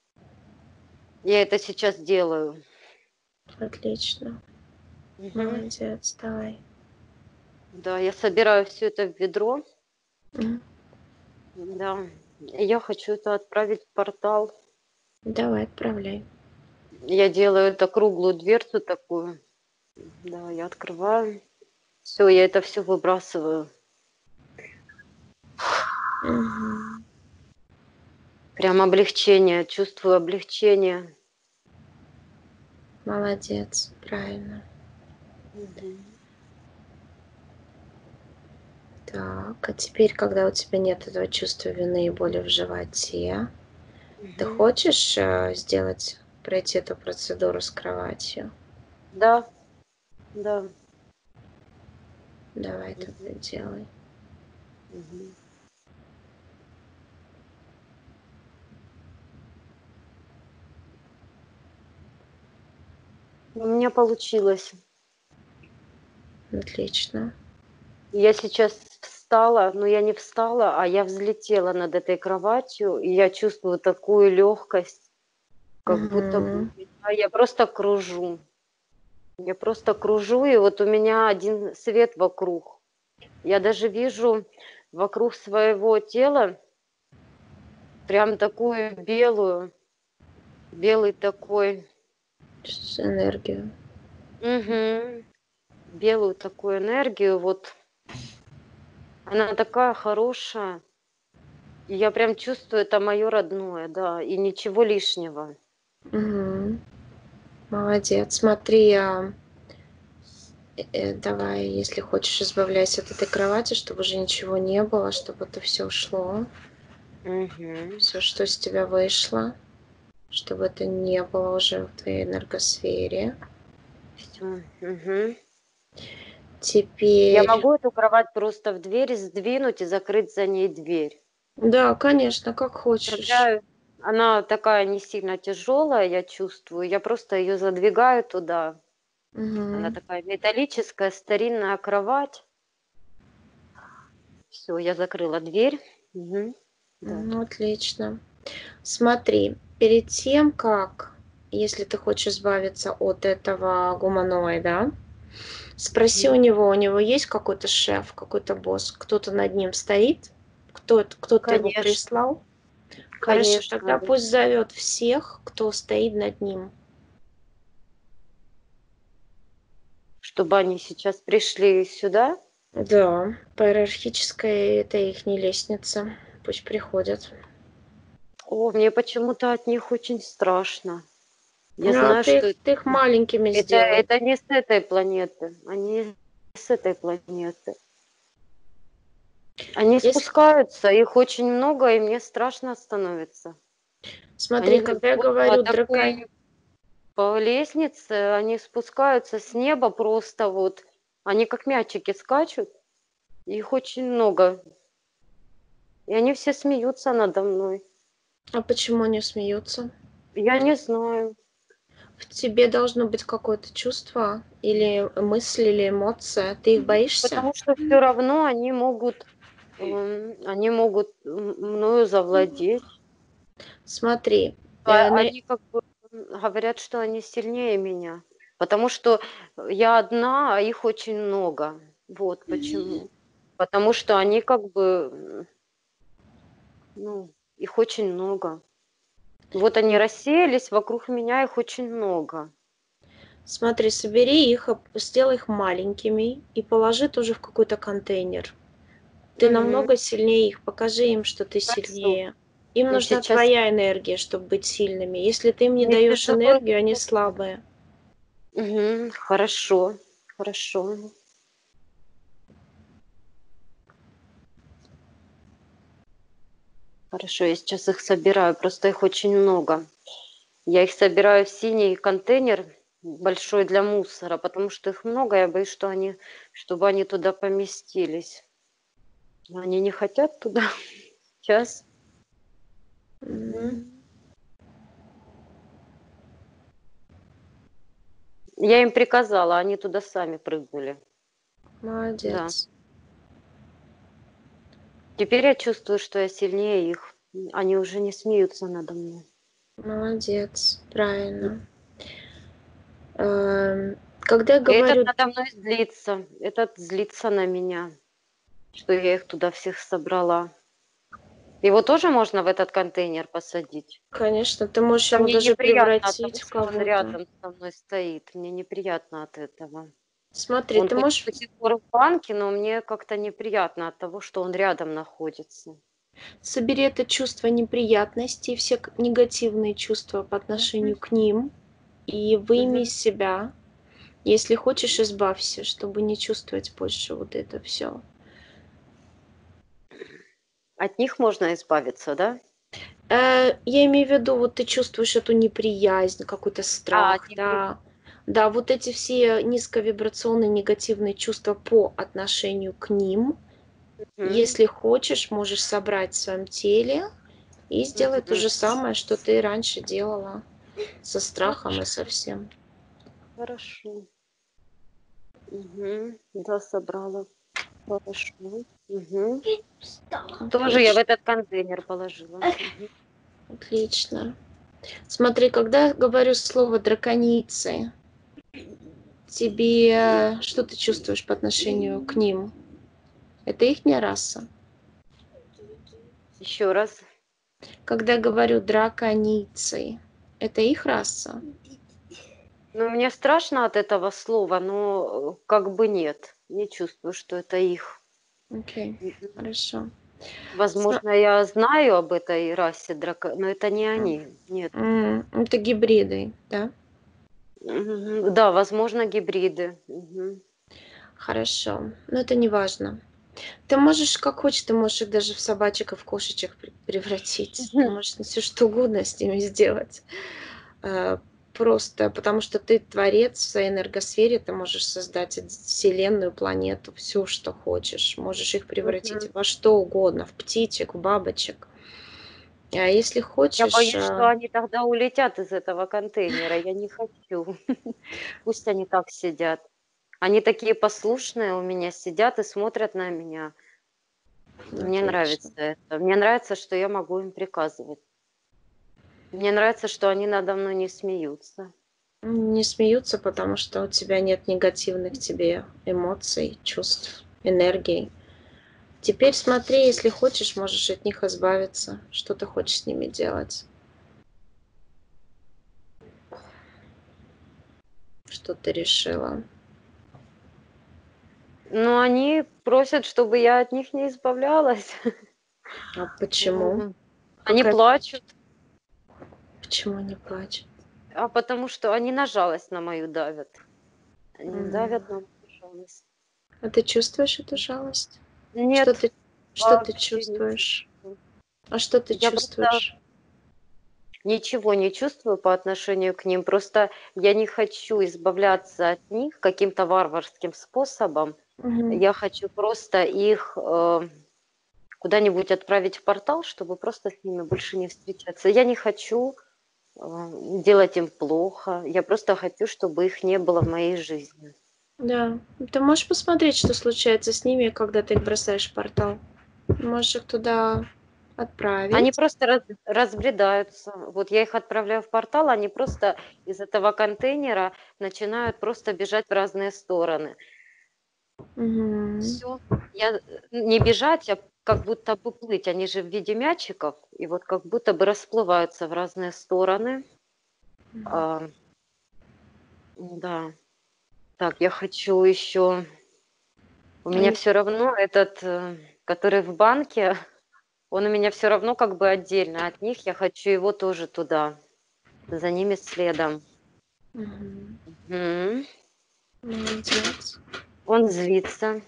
Я это сейчас делаю. Отлично. Мгм. Молодец, давай. Да, я собираю все это в ведро. Мгм. Да, и я хочу это отправить в портал. Давай, отправляй. Я делаю это круглую дверцу такую. Да, я открываю. Все, я это все выбрасываю. Мгм. Прям облегчение, чувствую облегчение. Молодец, правильно. Мгм. Так, а теперь, когда у тебя нет этого чувства вины и боли в животе, ты Мгм. хочешь пройти эту процедуру с кроватью? Да, да. Давай тогда Мгм. делай. Мгм. У меня получилось. Отлично. Я сейчас встала, но я не встала, а я взлетела над этой кроватью, и я чувствую такую легкость, как будто бы Мгм. я просто кружу. Я просто кружу, и вот у меня один свет вокруг. Я даже вижу вокруг своего тела прям такую белую, белый такой, Энергию. мгм, белую такую энергию. Вот она такая хорошая. И я прям чувствую, это мое родное, да, и ничего лишнего. Мгм. Молодец. Смотри, давай, если хочешь, избавляйся от этой кровати, чтобы уже ничего не было, чтобы это все ушло, Мгм. все, что из тебя вышло, чтобы это не было уже в твоей энергосфере. Всё. Мгм. Я Теперь, могу эту кровать просто в дверь сдвинуть и закрыть за ней дверь. да, конечно, как хочешь. Тогда она такая не сильно тяжелая, я чувствую. Я просто ее задвигаю туда. Она Мгм. такая металлическая, старинная кровать. Все, я закрыла дверь. Мгм. Да. Ну, отлично. Смотри, перед тем, как, если ты хочешь избавиться от этого гуманоида, спроси Мгм. у него есть какой-то шеф, какой-то босс, кто-то над ним стоит, кто-то его Конечно, прислал. Хорошо, конечно, тогда да. пусть зовет всех, кто стоит над ним. Чтобы они сейчас пришли сюда. Да, по иерархической это их не лестница. Пусть приходят. О, мне почему-то от них очень страшно. Я Ну, а знаю, ты что их, ты их маленькими это сделай. это не с этой планеты. Они не с этой планеты. Они Если, спускаются, их очень много, и мне страшно становится. смотри, Они когда я вот по говорю дракон, такой по лестнице, они спускаются с неба просто вот. Они как мячики скачут, их очень много. И они все смеются надо мной. а почему они смеются? Я не знаю. В тебе должно быть какое-то чувство или мысль, или эмоция. Ты их боишься? Потому что все равно они могут мною завладеть. Смотри, Они как бы, говорят, что они сильнее меня, потому что я одна, а их очень много. Вот почему. Потому что они как бы, ну, их очень много. Вот они рассеялись, вокруг меня их очень много. смотри, собери их, сделай их маленькими и положи тоже в какой-то контейнер. Ты Мгм. намного сильнее их, покажи им, что ты Хорошо. сильнее. Им Я нужна сейчас твоя энергия, чтобы быть сильными. Если ты им не не даешь тяжело. энергию, они слабые. Мгм. Хорошо, хорошо. Хорошо, я сейчас их собираю, просто их очень много. Я их собираю в синий контейнер большой для мусора, потому что их много, я боюсь, чтобы они туда поместились. Но они не хотят туда. Сейчас. Мгм. М, Я им приказала, они туда сами прыгнули. Да. Молодец. Теперь я чувствую, что я сильнее их. Они уже не смеются надо мной. Молодец. Правильно. Когда я И этот говорю, надо мной злится. Этот злится на меня, что я их туда всех собрала. Его тоже можно в этот контейнер посадить? конечно, ты можешь Просто его мне даже неприятно от превратить того, в что он кого-то. рядом со мной стоит. Мне неприятно от этого. Смотри, Он ты хоть можешь до сих пор в банке, но мне как-то неприятно от того, что он рядом находится. собери это чувство неприятности, все негативные чувства по Мгм, отношению к ним и выйми мгм. из себя. Если хочешь, избавься, чтобы не чувствовать больше вот это все. От них можно избавиться, да? Я имею в виду, вот ты чувствуешь эту неприязнь, какой-то А, страх, да. Да, вот эти все низковибрационные негативные чувства по отношению к ним. Мгм, Если хочешь, можешь собрать в своем теле и сделать то мгм. же самое, что ты раньше делала со страхом и Хорошо, со всем. хорошо. Мгм. Да, собрала. Хорошо. Мгм. Тоже я в Отлично, этот контейнер положила. Мгм. отлично. Смотри, когда я говорю слово драконицы, тебе что ты чувствуешь по отношению к ним? Это ихняя раса? Еще раз. Когда я говорю драконицы, это их раса? Ну, мне страшно от этого слова, но как бы нет. Не чувствую, что это их. Окей, Мгм. хорошо. Сма- Возможно, я знаю об этой расе но это не они. Нет. Это гибриды, да? Мгм. Да, возможно, гибриды. Мгм. Хорошо, но это не важно. Ты можешь, как хочешь, ты можешь их даже в собачек и в кошечек превратить. Ты Мгм. можешь все что угодно с ними сделать. А, просто потому что ты творец в своей энергосфере, ты можешь создать вселенную, планету, все, что хочешь. Можешь их Мгм. превратить во что угодно, в птичек, в бабочек. А если Я хочешь, боюсь, что они тогда улетят из этого контейнера. Я не хочу. Пусть они так сидят. Они такие послушные у меня сидят и смотрят на меня. Мне нравится отлично. это. Мне нравится, что я могу им приказывать. Мне нравится, что они надо мной не смеются. Не смеются, потому что у тебя нет негативных к тебе эмоций, чувств, энергии. Теперь смотри, если хочешь, можешь от них избавиться. Что ты хочешь с ними делать? Что ты решила? Но они просят, чтобы я от них не избавлялась. А почему? М. Они Какая плачут, Почему не плачь? а потому что они на жалость на мою давят. Они М. давят на мою жалость. А ты чувствуешь эту жалость? Что Нет, ты что ты вообще не чувствуешь? чувствую. А что ты Я просто чувствуешь? ничего не чувствую по отношению к ним. Просто я не хочу избавляться от них каким-то варварским способом. Мгм. Я хочу просто их, куда-нибудь отправить в портал, чтобы просто с ними больше не встречаться. Я не хочу, делать им плохо. Я просто хочу, чтобы их не было в моей жизни. Да. Ты можешь посмотреть, что случается с ними, когда ты их бросаешь в портал. Можешь их туда Они отправить. просто разбредаются. Вот я их отправляю в портал, они просто из этого контейнера начинают просто бежать в разные стороны. Мгм. Все. Не бежать, а как будто бы плыть. Они же в виде мячиков, и вот как будто бы расплываются в разные стороны. А, да. Так, я хочу еще. У меня Они все равно этот, который в банке, он у меня все равно как бы отдельно от них. Я хочу его тоже туда, за ними следом. Мгм. Мгм. Молодец. Он злится.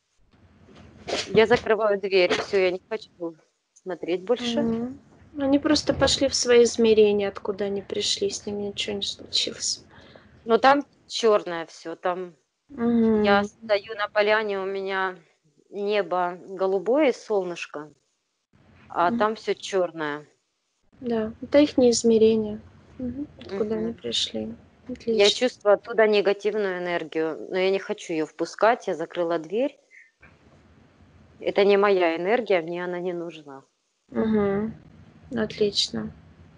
Я закрываю дверь. Все, я не хочу смотреть больше. Мгм. Они просто пошли в свои измерения, откуда они пришли, с ними ничего не случилось. Но там черное все. Там я Мгм. стою на поляне, у меня небо голубое и солнышко, а Мгм. там все черное. Да, это ихние измерения. Мгм. Откуда они Мгм. пришли. Я Отлично. чувствую оттуда негативную энергию, но я не хочу ее впускать. Я закрыла дверь. Это не моя энергия, мне она не нужна. Мгм. Отлично.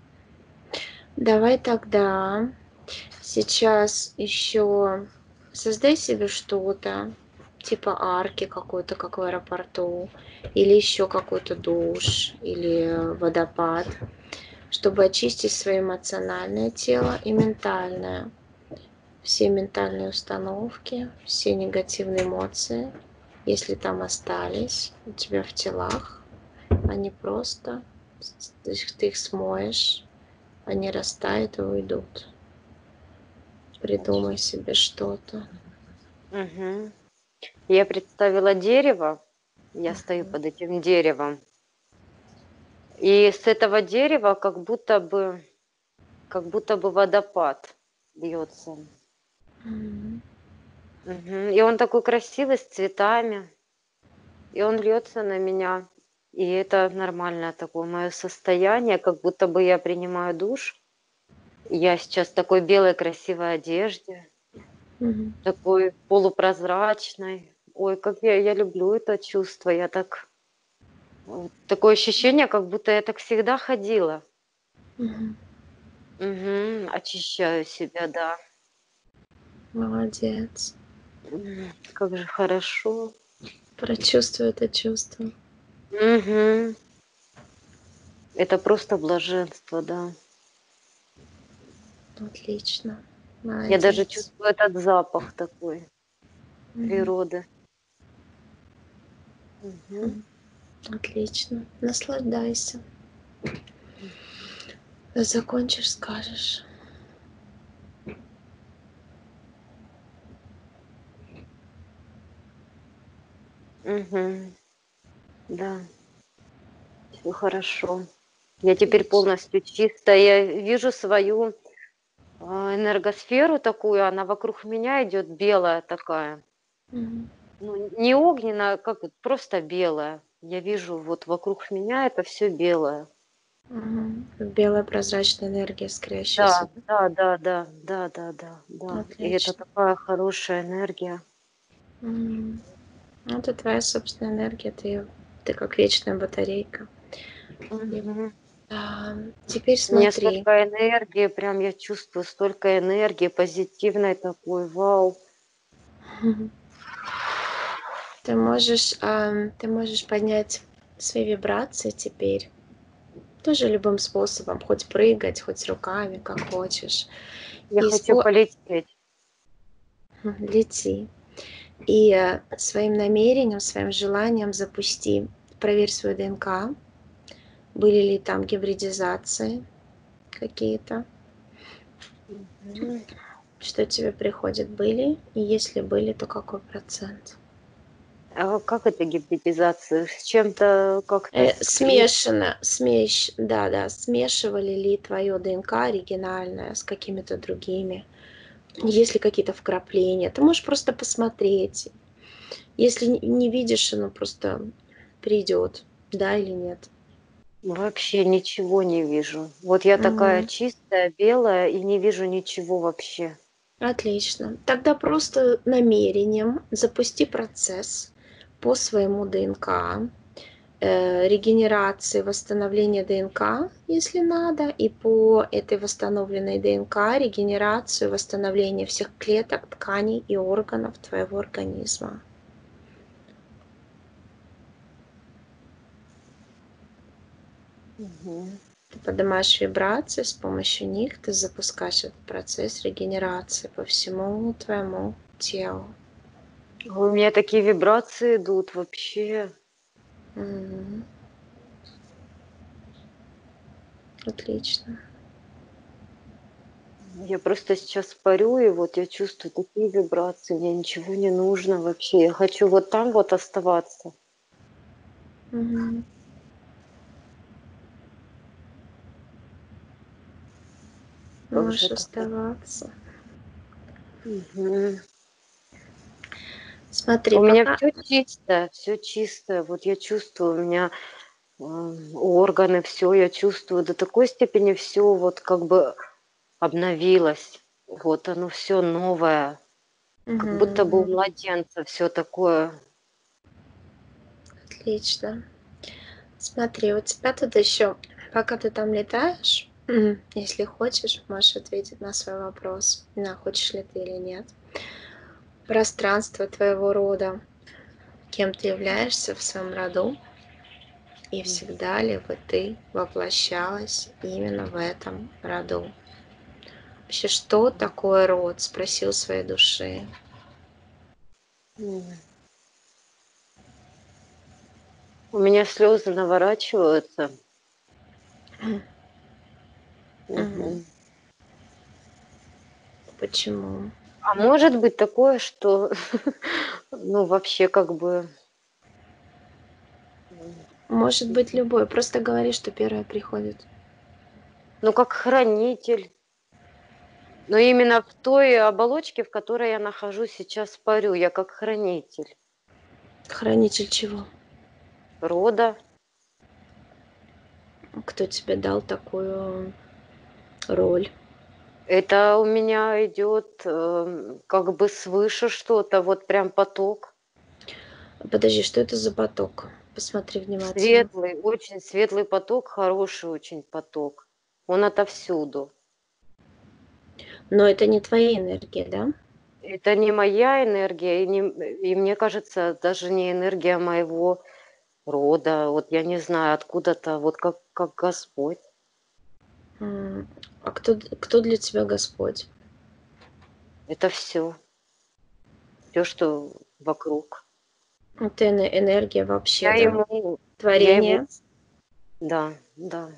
Давай тогда сейчас еще создай себе что-то, типа арки какой-то, как в аэропорту, или еще какой-то душ, или водопад, чтобы очистить свое эмоциональное тело и ментальное. Все ментальные установки, все негативные эмоции, если там остались у тебя в телах, они просто, ты их смоешь, они растают и уйдут. Придумай себе что-то. Мгм. Я представила дерево. Я стою под этим деревом. И с этого дерева как будто бы водопад льется. М, Мгм. И он такой красивый, с цветами. И он льется на меня. И это нормальное такое мое состояние, как будто бы я принимаю душ. И я сейчас в такой белой красивой одежде, мгм, такой полупрозрачной. Ой, как я люблю это чувство. Я так такое ощущение, как будто я так всегда ходила. мгм. Мгм. Очищаю себя, да. Молодец. Как же хорошо. Прочувствуй это чувство. Мгм. Это просто блаженство, да. Отлично. Я даже Молодец. чувствую этот запах такой Мгм, природы. Мгм. мгм. Отлично. Наслаждайся. Закончишь, скажешь. Мгм. Да, все хорошо. Я теперь Отлично. полностью чистая. Я вижу свою энергосферу такую, она вокруг меня идет белая такая. Мгм. Ну, не огненная, а как вот, просто белая. Я вижу, вот вокруг меня это все белое. Мгм. Белая прозрачная энергия, Да, искрящаяся, да? да. И это Отлично. такая хорошая энергия. М. Ну, это твоя собственная энергия, ты как вечная батарейка. И, Мгм. теперь У меня смотри. столько энергии, прям я чувствую столько энергии позитивной такой, вау. Ты можешь поднять свои вибрации теперь. Тоже любым способом, хоть прыгать, хоть руками, как хочешь. Я И хочу полететь. лети. И своим намерением, своим желанием запусти. Проверь свою ДНК. Были ли там гибридизации какие-то? Мгм. Что тебе приходит? Были? И если были, то какой процент? А как это гибридизация? С чем-то как-то Смешано, да, смешивали ли твое ДНК оригинальное с какими-то другими? Есть ли какие-то вкрапления? Ты можешь просто посмотреть. Если не видишь, оно просто придет, да или нет. вообще ничего не вижу. Вот я такая Мгм. чистая, белая и не вижу ничего вообще. Отлично. Тогда просто намерением запусти процесс по своему ДНК, регенерации, восстановления ДНК, если надо, и по этой восстановленной ДНК регенерацию, восстановление всех клеток, тканей и органов твоего организма. Мгм. Ты поднимаешь вибрации, с помощью них ты запускаешь этот процесс регенерации по всему твоему телу. У меня такие вибрации идут вообще. Мгм. Отлично. Я просто сейчас парю, и вот я чувствую такие вибрации, мне ничего не нужно вообще. Я хочу вот там вот оставаться. Мгм. Как же Можешь это так? оставаться. Мгм. Смотри, У меня пока. все чисто, все чисто. Вот я чувствую, у меня органы, все я чувствую. До такой степени все вот как бы обновилось. Вот оно все новое. Как будто бы у Мгм. младенца все такое. Отлично. Смотри, у тебя тут еще, пока ты там летаешь, если хочешь, можешь ответить на свой вопрос, на хочешь ли ты или нет. Пространство твоего рода, кем ты являешься в своем роду, и всегда ли бы ты воплощалась именно в этом роду. Вообще, что такое род? Спросил своей души. М. У меня слезы наворачиваются. Мгм. Мгм. Почему? А может быть такое, что, ну, вообще как бы, Может быть любой, просто говори, что первое приходит. ну, как хранитель. Но именно в той оболочке, в которой я нахожусь сейчас, парю, я как хранитель Хранитель чего? рода. Кто тебе дал такую роль? Это у меня идет как бы свыше что-то, вот прям поток. Подожди, что это за поток? Посмотри внимательно. Светлый, очень светлый поток, хороший очень поток. Он отовсюду. Но это не твоя энергия, да? Это не моя энергия, и мне кажется, даже не энергия моего рода. Вот я не знаю, откуда-то, вот как Господь. А кто для тебя Господь? Это все, что вокруг. Это энергия вообще, Я да? ему, я его, Творение. да, да.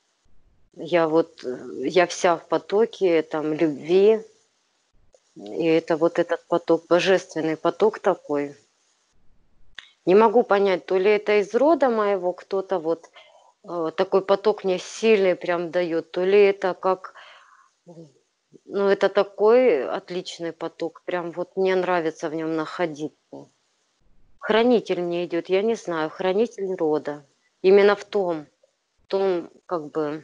Я вся в потоке там любви, и это вот этот поток, божественный поток такой. Не могу понять, то ли это из рода моего кто-то вот такой поток мне сильный прям дает, то ли это как Ну, это такой отличный поток, прям вот мне нравится в нем находиться. Хранитель мне идет, я не знаю, хранитель рода. Именно в том, как бы,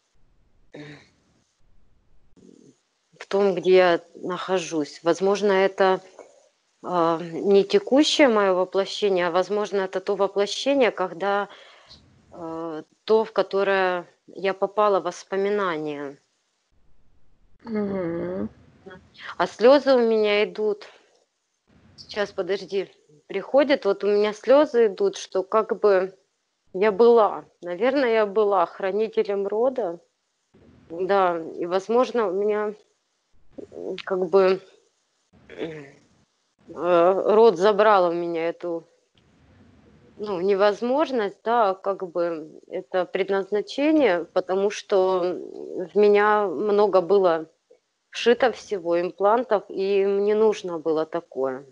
в том, где я нахожусь. Возможно, это не текущее мое воплощение, а возможно, это то воплощение, когда то, в которое я попала в воспоминания. Мгм. А слезы у меня идут. Сейчас, подожди, приходит, вот у меня слезы идут, что как бы я была, наверное, я была хранителем рода, да, и, возможно, у меня как бы род забрал у меня эту, ну, невозможность, да, как бы это предназначение, потому что в меня много было вшито всего, имплантов, и мне нужно было такое.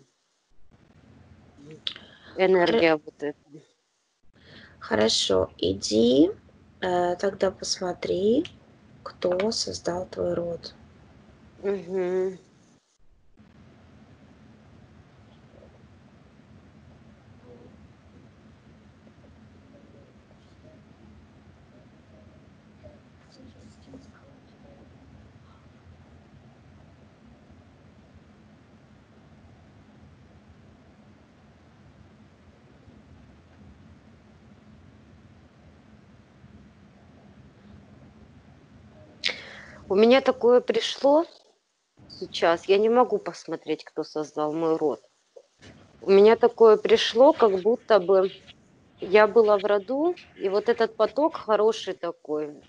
Хоро- Энергия вот эта. Хорошо, иди, тогда посмотри, кто создал твой род. Мгм. У меня такое пришло сейчас. Я не могу посмотреть, кто создал мой род. У меня такое пришло, как будто бы я была в роду, и вот этот поток хороший такой.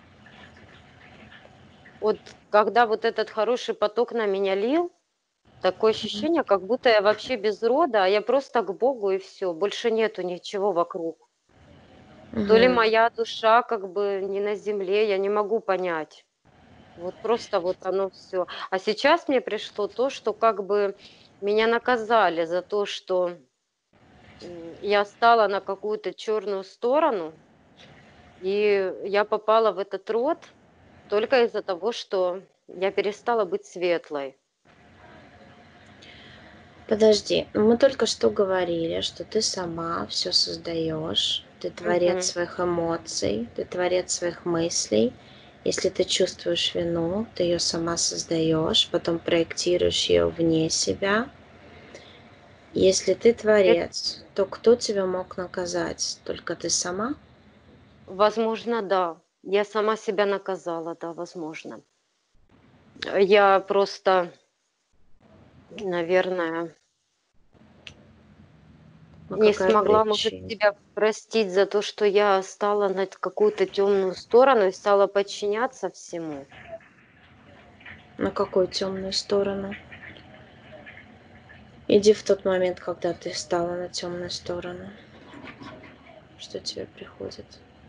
Вот когда вот этот хороший поток на меня лил, такое ощущение, как будто я вообще без рода, а я просто к Богу и все, больше нету ничего вокруг. То ли Мгм. моя душа как бы не на земле, я не могу понять. Вот просто вот оно все. А сейчас мне пришло то, что как бы меня наказали за то, что, я стала на какую-то черную сторону, и я попала в этот род только из-за того, что я перестала быть светлой. Подожди, мы только что говорили, что ты сама все создаешь, ты творец Мгм. своих эмоций, ты творец своих мыслей. Если ты чувствуешь вину, ты ее сама создаешь, потом проектируешь ее вне себя. Если ты Эт творец, то кто тебя мог наказать? Только ты сама? Возможно, да. Я сама себя наказала, да, возможно. Я просто, наверное, Но не какая смогла, может, причина? себя простить за то, что я стала на какую-то темную сторону и стала подчиняться всему. На какую темную сторону? Иди в тот момент, когда ты встала на темную сторону. Что тебе приходит?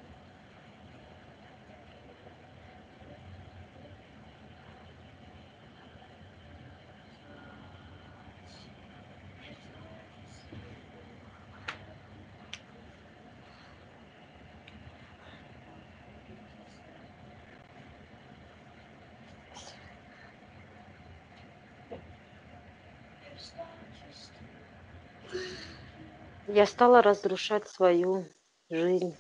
Я стала разрушать свою жизнь.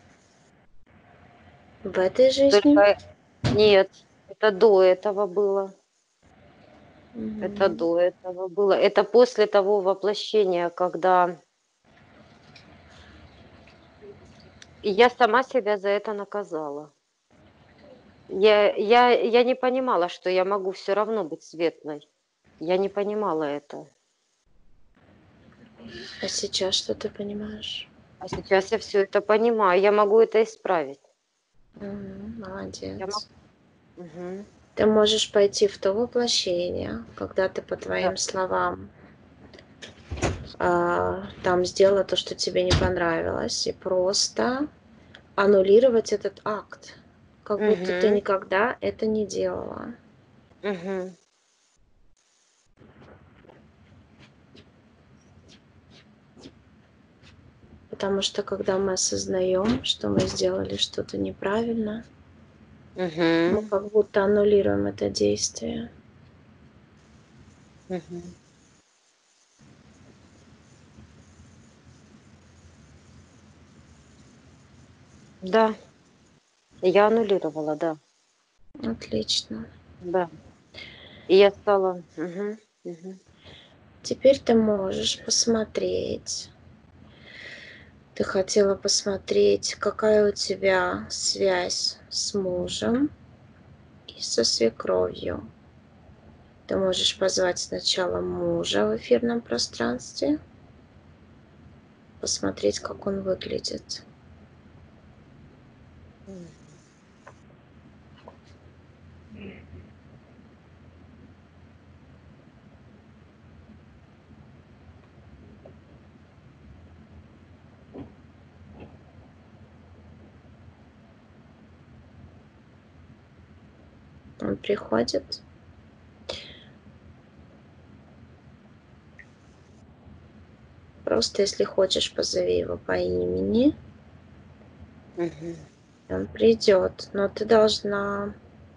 В этой жизни? Только нет, это до этого было. Это Мгм. до этого было. Это после того воплощения, когда и я сама себя за это наказала. Я не понимала, что я могу все равно быть светлой. Я не понимала это. А сейчас что ты понимаешь? А сейчас я все это понимаю. Я могу это исправить. Я Молодец. могу. Мгм. Ты можешь пойти в то воплощение, когда ты, по Да. твоим словам, там сделала то, что тебе не понравилось, и просто аннулировать этот акт, как будто ты Мгм. никогда это не делала. Мгм. Потому что когда мы осознаем, что мы сделали что-то неправильно, Мы Мгм. как будто аннулируем это действие. Мгм. Да, я аннулировала, да. Отлично. Да. И я стала. Мгм. Мгм. Теперь ты можешь посмотреть. Ты хотела посмотреть, какая у тебя связь с мужем и со свекровью. Ты можешь позвать сначала мужа в эфирном пространстве, посмотреть, как он выглядит. М. Он приходит. Просто, если хочешь, позови его по имени. Мгм. Он придет, но ты должна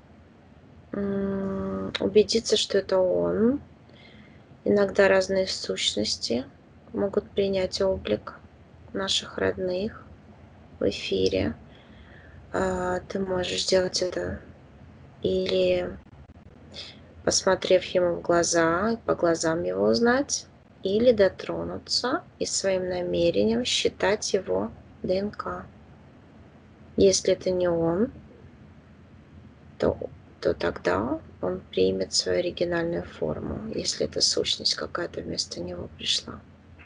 убедиться, что это он. Иногда разные сущности могут принять облик наших родных в эфире. Ты можешь сделать это или посмотрев ему в глаза, по глазам его узнать, или дотронуться и своим намерением считать его ДНК. Если это не он, то, то тогда он примет свою оригинальную форму, если это сущность какая-то вместо него пришла.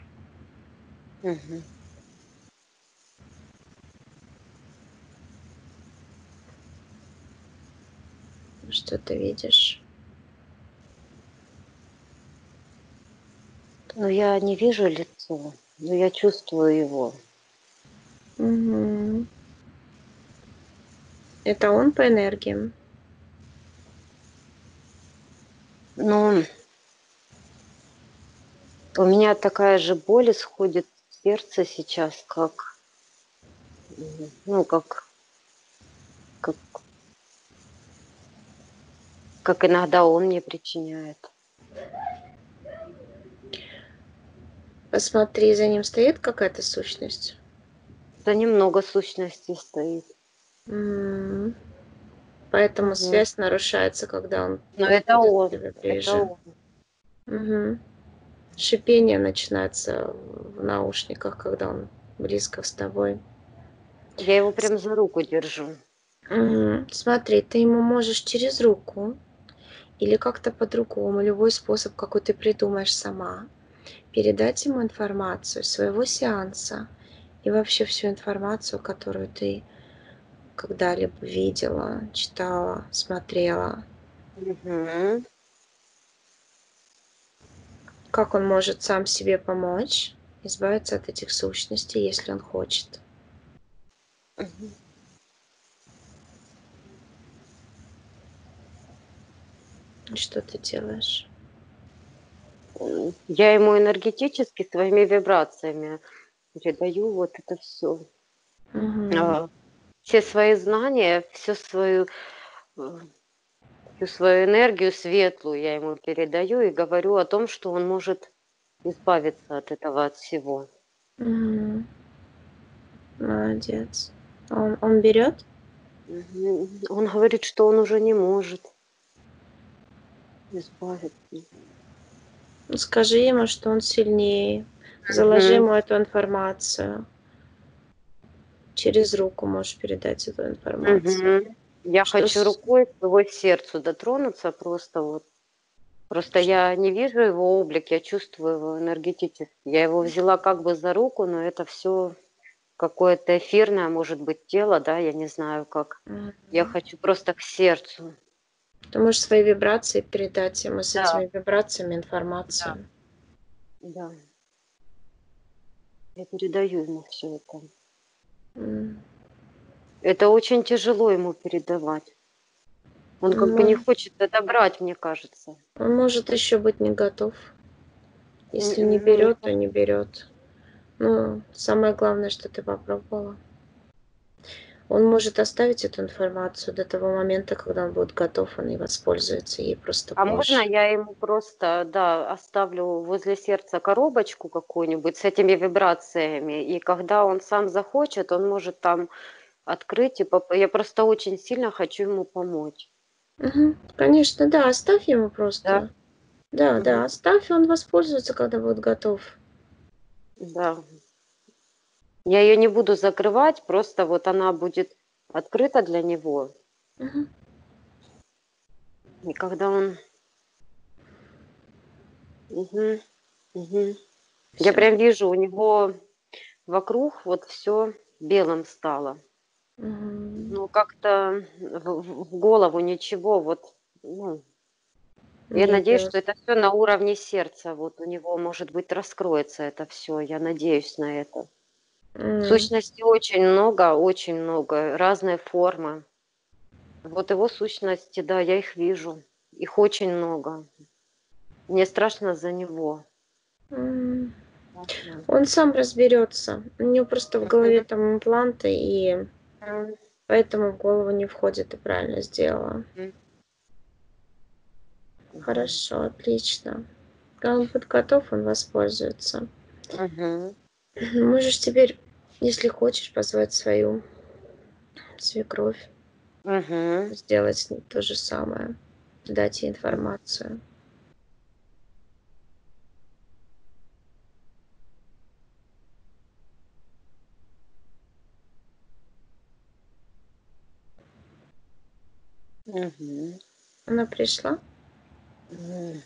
Мгм. Что ты видишь? Но я не вижу лицо, но я чувствую его. Мгм. Это он по энергиям? Но у меня такая же боль исходит с сердца сейчас, как, ну, как, как иногда он мне причиняет. Посмотри, за ним стоит какая-то сущность? Да немного сущностей стоит. М. Поэтому Мгм. связь нарушается, когда он Но подходит к тебе это ближе. он. Мгм. Шипение начинается в наушниках, когда он близко с тобой. Я его прям за руку держу. Мгм. Смотри, ты ему можешь через руку или как-то по-другому, любой способ, какой ты придумаешь сама, передать ему информацию своего сеанса и вообще всю информацию, которую ты когда-либо видела, читала, смотрела. Мгм. Как он может сам себе помочь избавиться от этих сущностей, если он хочет. Мгм. И что ты делаешь? Я ему энергетически своими вибрациями передаю вот это все, Мгм. все свои знания, э, всю свою энергию светлую я ему передаю и говорю о том, что он может избавиться от этого, от всего. Мгм. Молодец. Он берет? Мгм. Он говорит, что он уже не может избавиться. Ну, скажи ему, что он сильнее. Заложи Мгм. ему эту информацию. Через руку можешь передать эту информацию. Мгм. Я Что хочу с... рукой к его сердцу дотронуться просто вот. Просто ш- я не вижу его облик, я чувствую его энергетически. Я его взяла как бы за руку, но это все какое-то эфирное, может быть, тело, да, я не знаю как. Я Мгм. хочу просто к сердцу. Ты можешь свои вибрации передать ему с Да, этими вибрациями да, информацию. да. Я передаю ему все это. М. Это очень тяжело ему передавать. Он как бы не Ну, хочет это брать, мне кажется. он может еще быть не готов. Если не Ну, не берет, то не берет. Ну, самое главное, что ты попробовала. Он может оставить эту информацию до того момента, когда он будет готов, он и воспользуется ей просто А можно позже. я ему просто, да, оставлю возле сердца коробочку какую-нибудь с этими вибрациями, и когда он сам захочет, он может там открыть и я просто очень сильно хочу ему помочь. Конечно, да, оставь ему Да? просто. Да, Мгм. да, оставь, и он воспользуется, когда будет готов. Да. Я ее не буду закрывать, просто вот она будет открыта для него. Мгм. И когда он... Мгм, мгм. Я Всё. прям вижу, у него вокруг вот все белым стало. Мгм. Ну, как-то в голову ничего, вот, ну, я Не надеюсь, идёт. что это все на уровне сердца. Вот у него, может быть, раскроется это все. Я надеюсь на это. М. Сущностей очень много, разные формы. Вот его сущности, да, я их вижу. Их очень много. Мне страшно за него. М. Страшно. Он сам разберется. У него просто в голове Мгм. там импланты, и М, поэтому в голову не входит. Ты правильно сделала. м, мгм. Хорошо, отлично. Когда он будет готов, он воспользуется. Мгм. Можешь теперь, если хочешь, позвать свою свекровь, Мгм. сделать с ней то же самое, дать ей информацию. Мгм. Она пришла? М.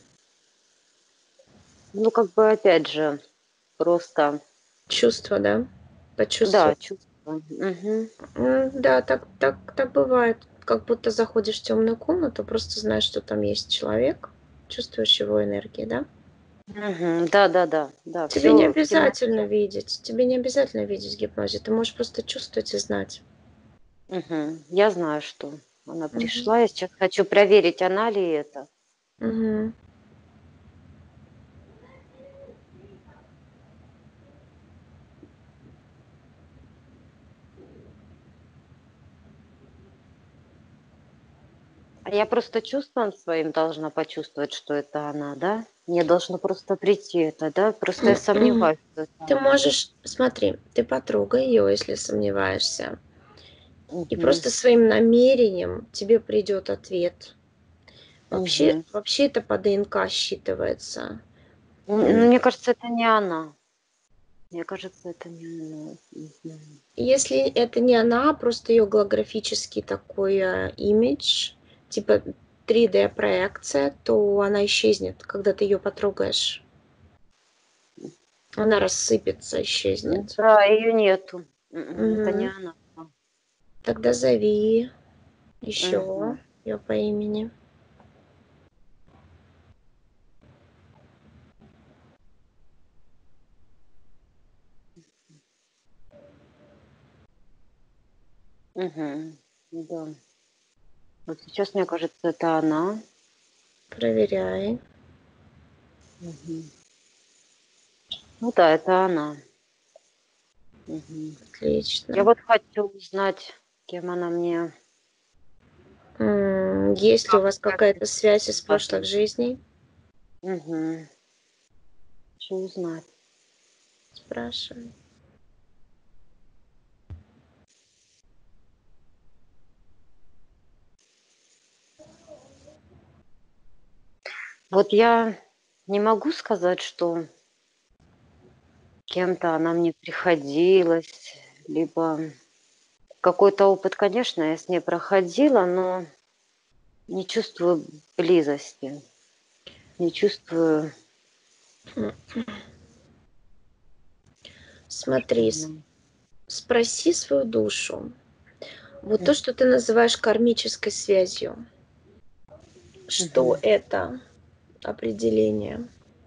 Ну, как бы, опять же, просто, Чувство, да? да, Почувствовать. чувство. Мгм. Да, так бывает. Как будто заходишь в темную комнату, просто знаешь, что там есть человек, чувствуешь его энергии, да? Мгм. Да-да-да, да, Тебе не все в обязательно темноте. видеть, тебе не обязательно видеть в гипнозе, ты можешь просто чувствовать и знать. Мгм. Я знаю, что она Мгм. пришла. Я сейчас хочу проверить, она ли это. Мгм. А я просто чувством своим должна почувствовать, что это она, да? Мне должно просто прийти это, да? Просто я Мгм. сомневаюсь, что это Ты она. можешь, смотри, ты потрогай ее, если сомневаешься, и Мгм. просто своим намерением тебе придет ответ. Вообще, Мгм. вообще это по ДНК считывается. Ну, мне кажется, это не она. Мне кажется, это не она. Мгм. Если это не она, просто ее голографический такой, имидж, типа 3D-проекция, то она исчезнет, когда ты ее потрогаешь. Она рассыпется, исчезнет. Да, ее нету. Это не Мгм. она. Тогда зови еще Мгм. ее по имени. Мгм. Да. Вот сейчас, мне кажется, это она. Проверяй. Мгм. Ну да, это она. Мгм. Я Отлично. вот хочу узнать, кем она мне, Есть ли у вас как какая-то это связь из прошлых связано. жизней? Мгм. Хочу узнать. Спрашивай. Вот я не могу сказать, что кем-то она мне приходилась, либо какой-то опыт, конечно, я с ней проходила, но не чувствую близости, не чувствую. Смотри, Мгм. спроси свою душу. Вот М, то, что ты называешь кармической связью, что мгм. это определение?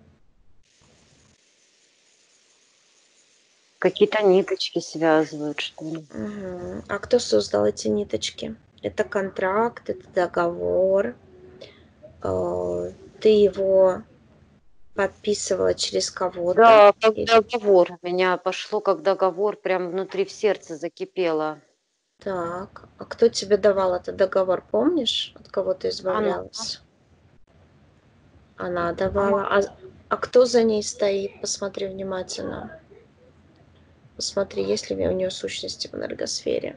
Какие-то ниточки связывают, что ли. А кто создал эти ниточки? Это контракт, это договор. Ты его подписывала через кого-то? Да, как Или договор. У меня пошло как договор, прям внутри в сердце закипело. Так, а кто тебе давал этот договор, помнишь, от кого ты Она, избавлялась? Она она, давала. А кто за ней стоит? Посмотри внимательно. Посмотри, есть ли у нее сущности в энергосфере.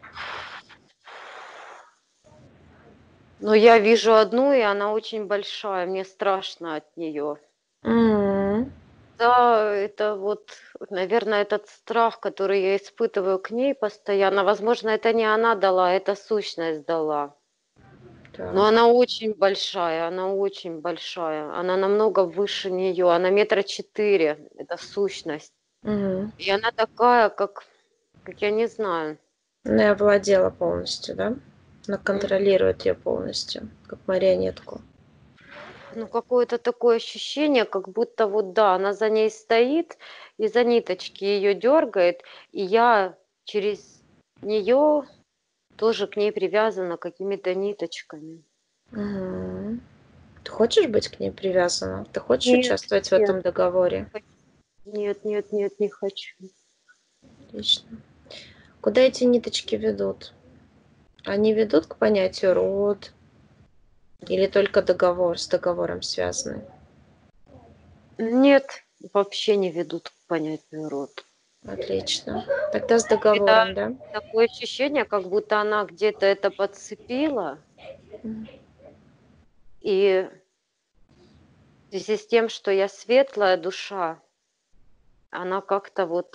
но я вижу одну, и она очень большая, мне страшно от нее. М, Да, это вот, наверное, этот страх, который я испытываю к ней постоянно. Возможно, это не она дала, это сущность дала. Но Так. она очень большая, она очень большая. Она намного выше нее. Она 4 метра. Это сущность. Мгм. И она такая, как я не знаю. Ну, я овладела полностью, да? Она М, контролирует ее полностью, как марионетку. Ну, какое-то такое ощущение, как будто вот да, она за ней стоит и за ниточки ее дергает, и я через нее тоже к ней привязана какими-то ниточками. Мгм. Ты хочешь быть к ней привязана? Ты хочешь Нет, участвовать в нет, этом договоре? нет, нет, нет, не хочу. Отлично. Куда эти ниточки ведут? Они ведут к понятию род или только договор с договором связаны? Нет, вообще не ведут к понятию род. Отлично. Тогда с Это договором, да? такое ощущение, как будто она где-то это подцепила, М. и в связи с тем, что я светлая душа, она как-то вот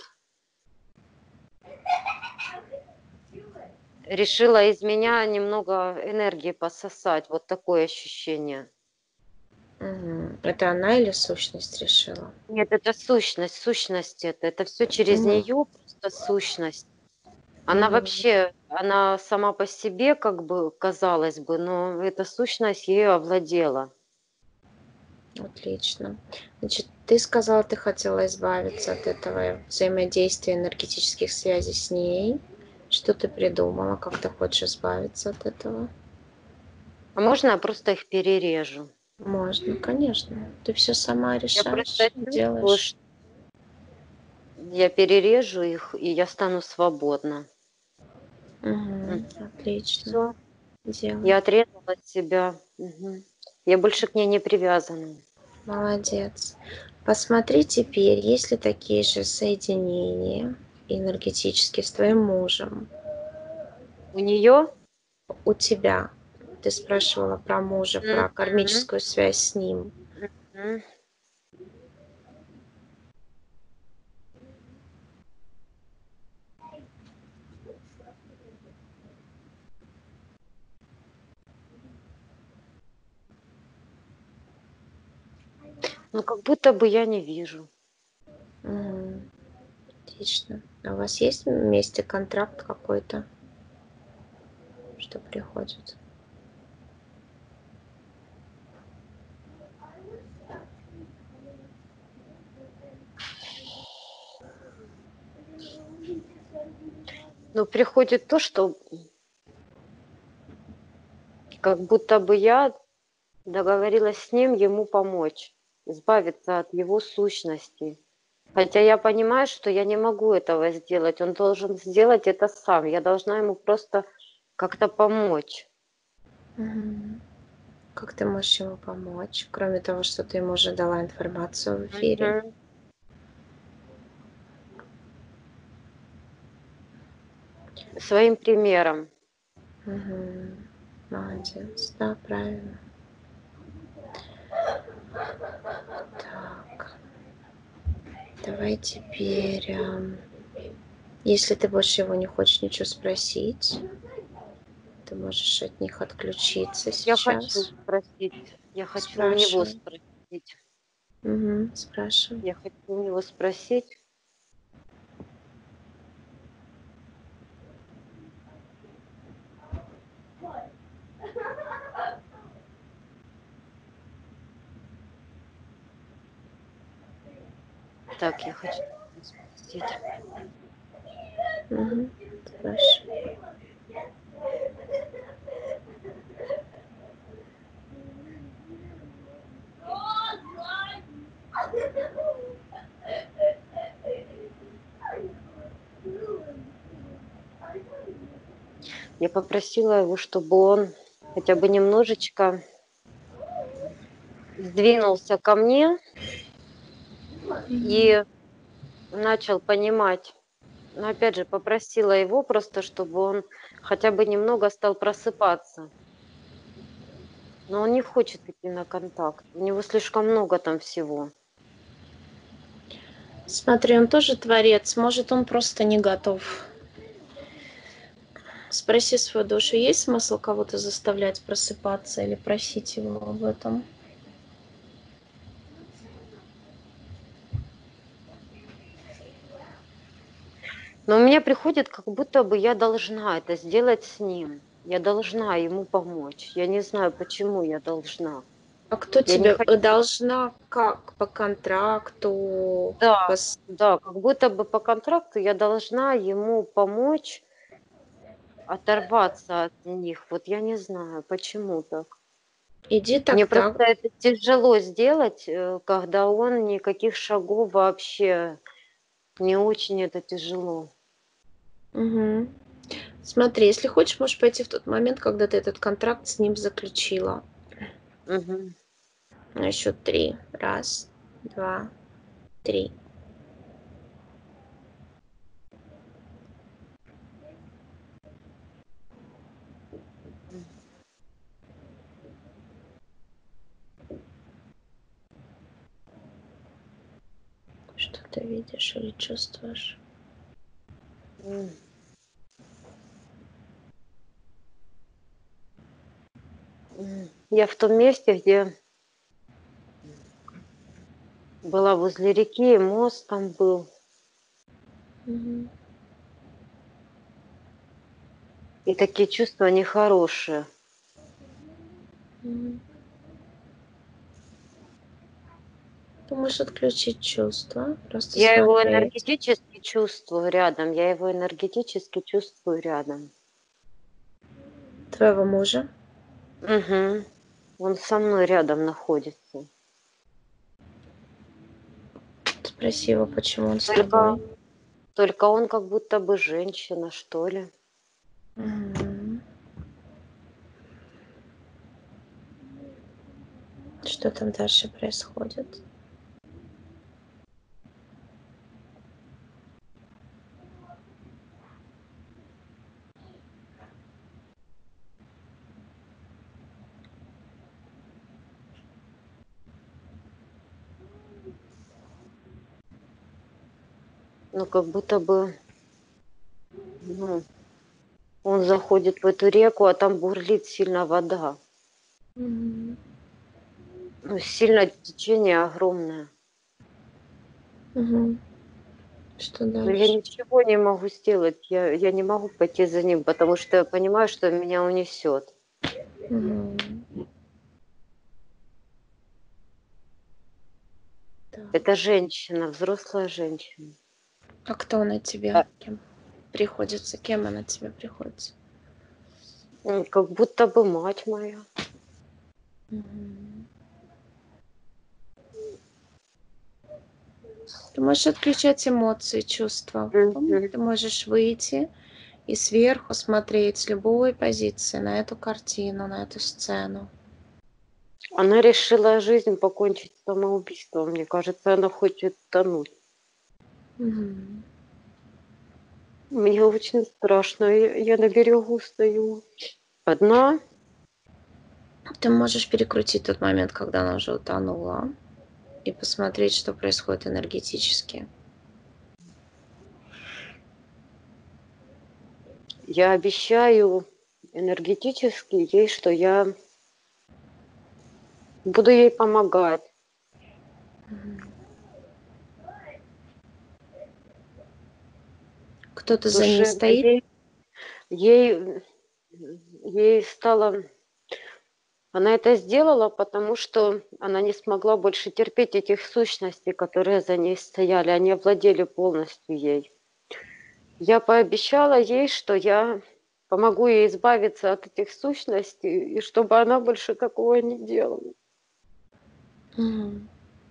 решила из меня немного энергии пососать. Вот такое ощущение. Мгм. Это она или сущность решила? Нет, это сущность, сущность это все через Мгм. нее просто сущность. Она Мгм. вообще, она сама по себе, как бы, казалось бы, но эта сущность ею овладела. Отлично. Значит, ты сказала, ты хотела избавиться от этого взаимодействия энергетических связей с ней. Что ты придумала, как ты хочешь избавиться от этого? А можно я просто их перережу? Можно, конечно. Ты все сама Я решаешь просто и чувствую, делаешь. что я перережу их, и я стану свободна. Мгм. Отлично. Все, Делай. я отрезала от себя. Мгм. Я больше к ней не привязана. Молодец. Посмотри теперь, есть ли такие же соединения энергетические с твоим мужем. У нее. У тебя. Ты спрашивала про мужа, про кармическую связь с ним. Ну, как будто бы я не вижу. Мгм. Отлично. А у вас есть вместе контракт какой-то, что приходит? Но приходит то, что как будто бы я договорилась с ним ему помочь, избавиться от его сущности. Хотя я понимаю, что я не могу этого сделать. Он должен сделать это сам. Я должна ему просто как-то помочь. Мгм. Как ты можешь ему помочь, кроме того, что ты ему уже дала информацию в эфире? Мгм. Своим примером. Мгм. Молодец. Да, правильно. Так, давай теперь, если ты больше его не хочешь ничего спросить, ты можешь от них отключиться Я хочу сейчас. спросить. Я хочу у него Спрашивай. спросить. Мгм. Спрашивай. Я хочу у него спросить. Так, я хочу у него спросить. Мгм. Спрашивай. Я попросила его, чтобы он хотя бы немножечко сдвинулся ко мне и начал понимать. Но опять же попросила его просто, чтобы он хотя бы немного стал просыпаться. Но он не хочет идти на контакт. У него слишком много там всего. Смотри, он тоже творец, может, он просто не готов. Спроси свою душу, есть смысл кого-то заставлять просыпаться или просить его об этом? Но у меня приходит, как будто бы я должна это сделать с ним. Я должна ему помочь. Я не знаю, почему я должна. А кто Я не тебе хочу. должна как? По контракту? Да, По да, как будто бы по контракту я должна ему помочь оторваться от них. Вот я не знаю, почему так. Иди Мне так. просто это тяжело сделать, когда он никаких шагов вообще. Не очень это тяжело. Мгм. Смотри, если хочешь, можешь пойти в тот момент, когда ты этот контракт с ним заключила. Мгм. На счет 3. Раз, два, три. Что ты видишь или чувствуешь? М. Я в том месте, где была возле реки, мост там был. Мгм. И такие чувства нехорошие. Мгм. Ты можешь отключить чувства, просто Я его смотреть. энергетически чувствую рядом. Я его энергетически чувствую рядом. Твоего мужа. Мгм. Он со мной рядом находится. Спроси его, почему он с Только, тобой. только он как будто бы женщина, что ли. Мгм. Что там дальше происходит? Ну, как будто бы, ну, он заходит в эту реку, а там бурлит сильно вода. Мгм. Ну, сильно течение огромное. Мгм. Что Но я дальше? ничего не могу сделать. Я не могу пойти за ним, потому что я понимаю, что меня унесет. Мгм. Так. Это женщина, взрослая женщина. А кто на тебе? А, Кем приходится? Кем она тебе приходится? Как будто бы мать моя. Мгм. Ты можешь отключать эмоции, чувства. Мгм. Ты можешь выйти и сверху смотреть с любой позиции на эту картину, на эту сцену. Она решила жизнь покончить самоубийством. Мне кажется, она хочет тонуть. Мгм. Мне очень страшно. Я на берегу стою. Одна. Ты можешь перекрутить тот момент, когда она уже утонула, и посмотреть, что происходит энергетически. Я обещаю энергетически ей, что я буду ей помогать. Кто-то за ней Душевно стоит. ей, ей стало. Она это сделала, потому что она не смогла больше терпеть этих сущностей, которые за ней стояли. Они овладели полностью ей. Я пообещала ей, что я помогу ей избавиться от этих сущностей, и чтобы она больше такого не делала. Мгм.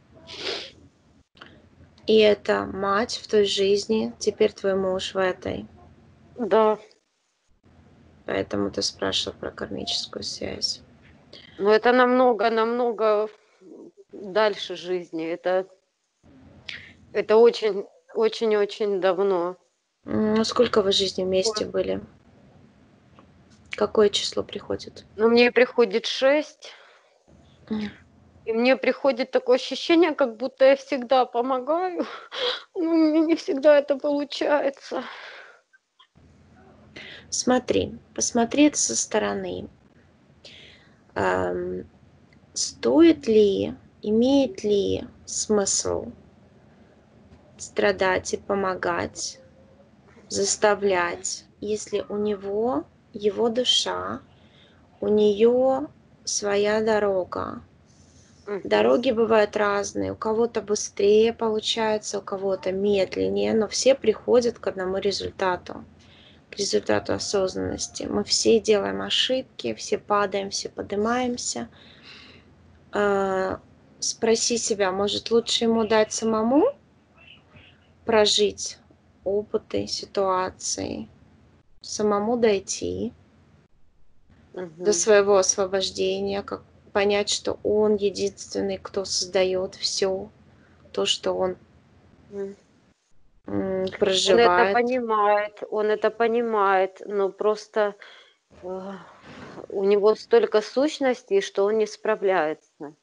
И это мать в той жизни, теперь твой муж в этой. Да, Поэтому ты спрашивал про кармическую связь. Но это намного дальше жизни. Это очень давно. Ну, сколько вы жизней Вот. вместе были? Какое число приходит? Но мне приходит 6, М. и мне приходит такое ощущение, как будто я всегда помогаю, но у меня не всегда это получается. Смотри, посмотри это со стороны. Ам, стоит ли, имеет ли смысл страдать и помогать, заставлять, если у него его душа, у нее своя дорога. Мгм. Дороги бывают разные, у кого-то быстрее получается, у кого-то медленнее, но все приходят к одному результату, к результату осознанности. Мы все делаем ошибки, все падаем, все поднимаемся. Спроси себя, может, лучше ему дать самому прожить опыты, ситуации, самому дойти до Мгм. своего освобождения, как понять, что он единственный, кто создает все то, что он М. проживает. Он это понимает, но просто, а, у него столько сущностей, что он не справляется.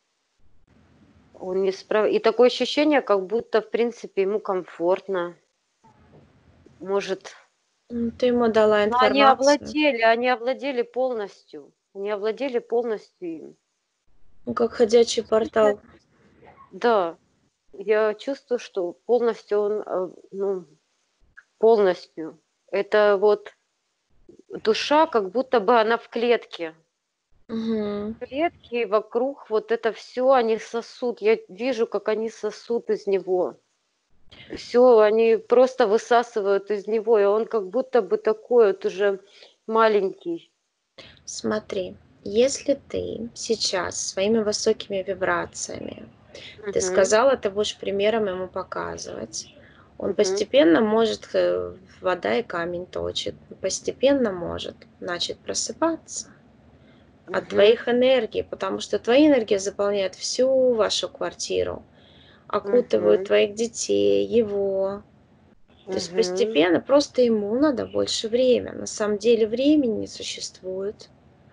И такое ощущение, как будто, в принципе, ему комфортно. Может, Ты ему дала но информацию, они овладели полностью. Они овладели полностью им. ну, как ходячий Сущность портал. Да, я чувствую, что полностью ну, полностью. Это вот душа, как будто бы она в клетке. Мгм. Клетки, и вокруг вот это все они сосут. Я вижу, как они сосут из него. Все, они просто высасывают из него, и он как будто бы такой вот уже маленький. Смотри, если ты сейчас своими высокими вибрациями, ты Мгм, сказала, ты будешь примером ему показывать, он мгм, постепенно может, вода и камень точит, постепенно может начать просыпаться от мгм, твоих энергий, потому что твои энергии заполняют всю вашу квартиру, окутывают мгм, твоих детей, его. То есть мгм, постепенно просто ему надо больше времени. На самом деле времени не существует.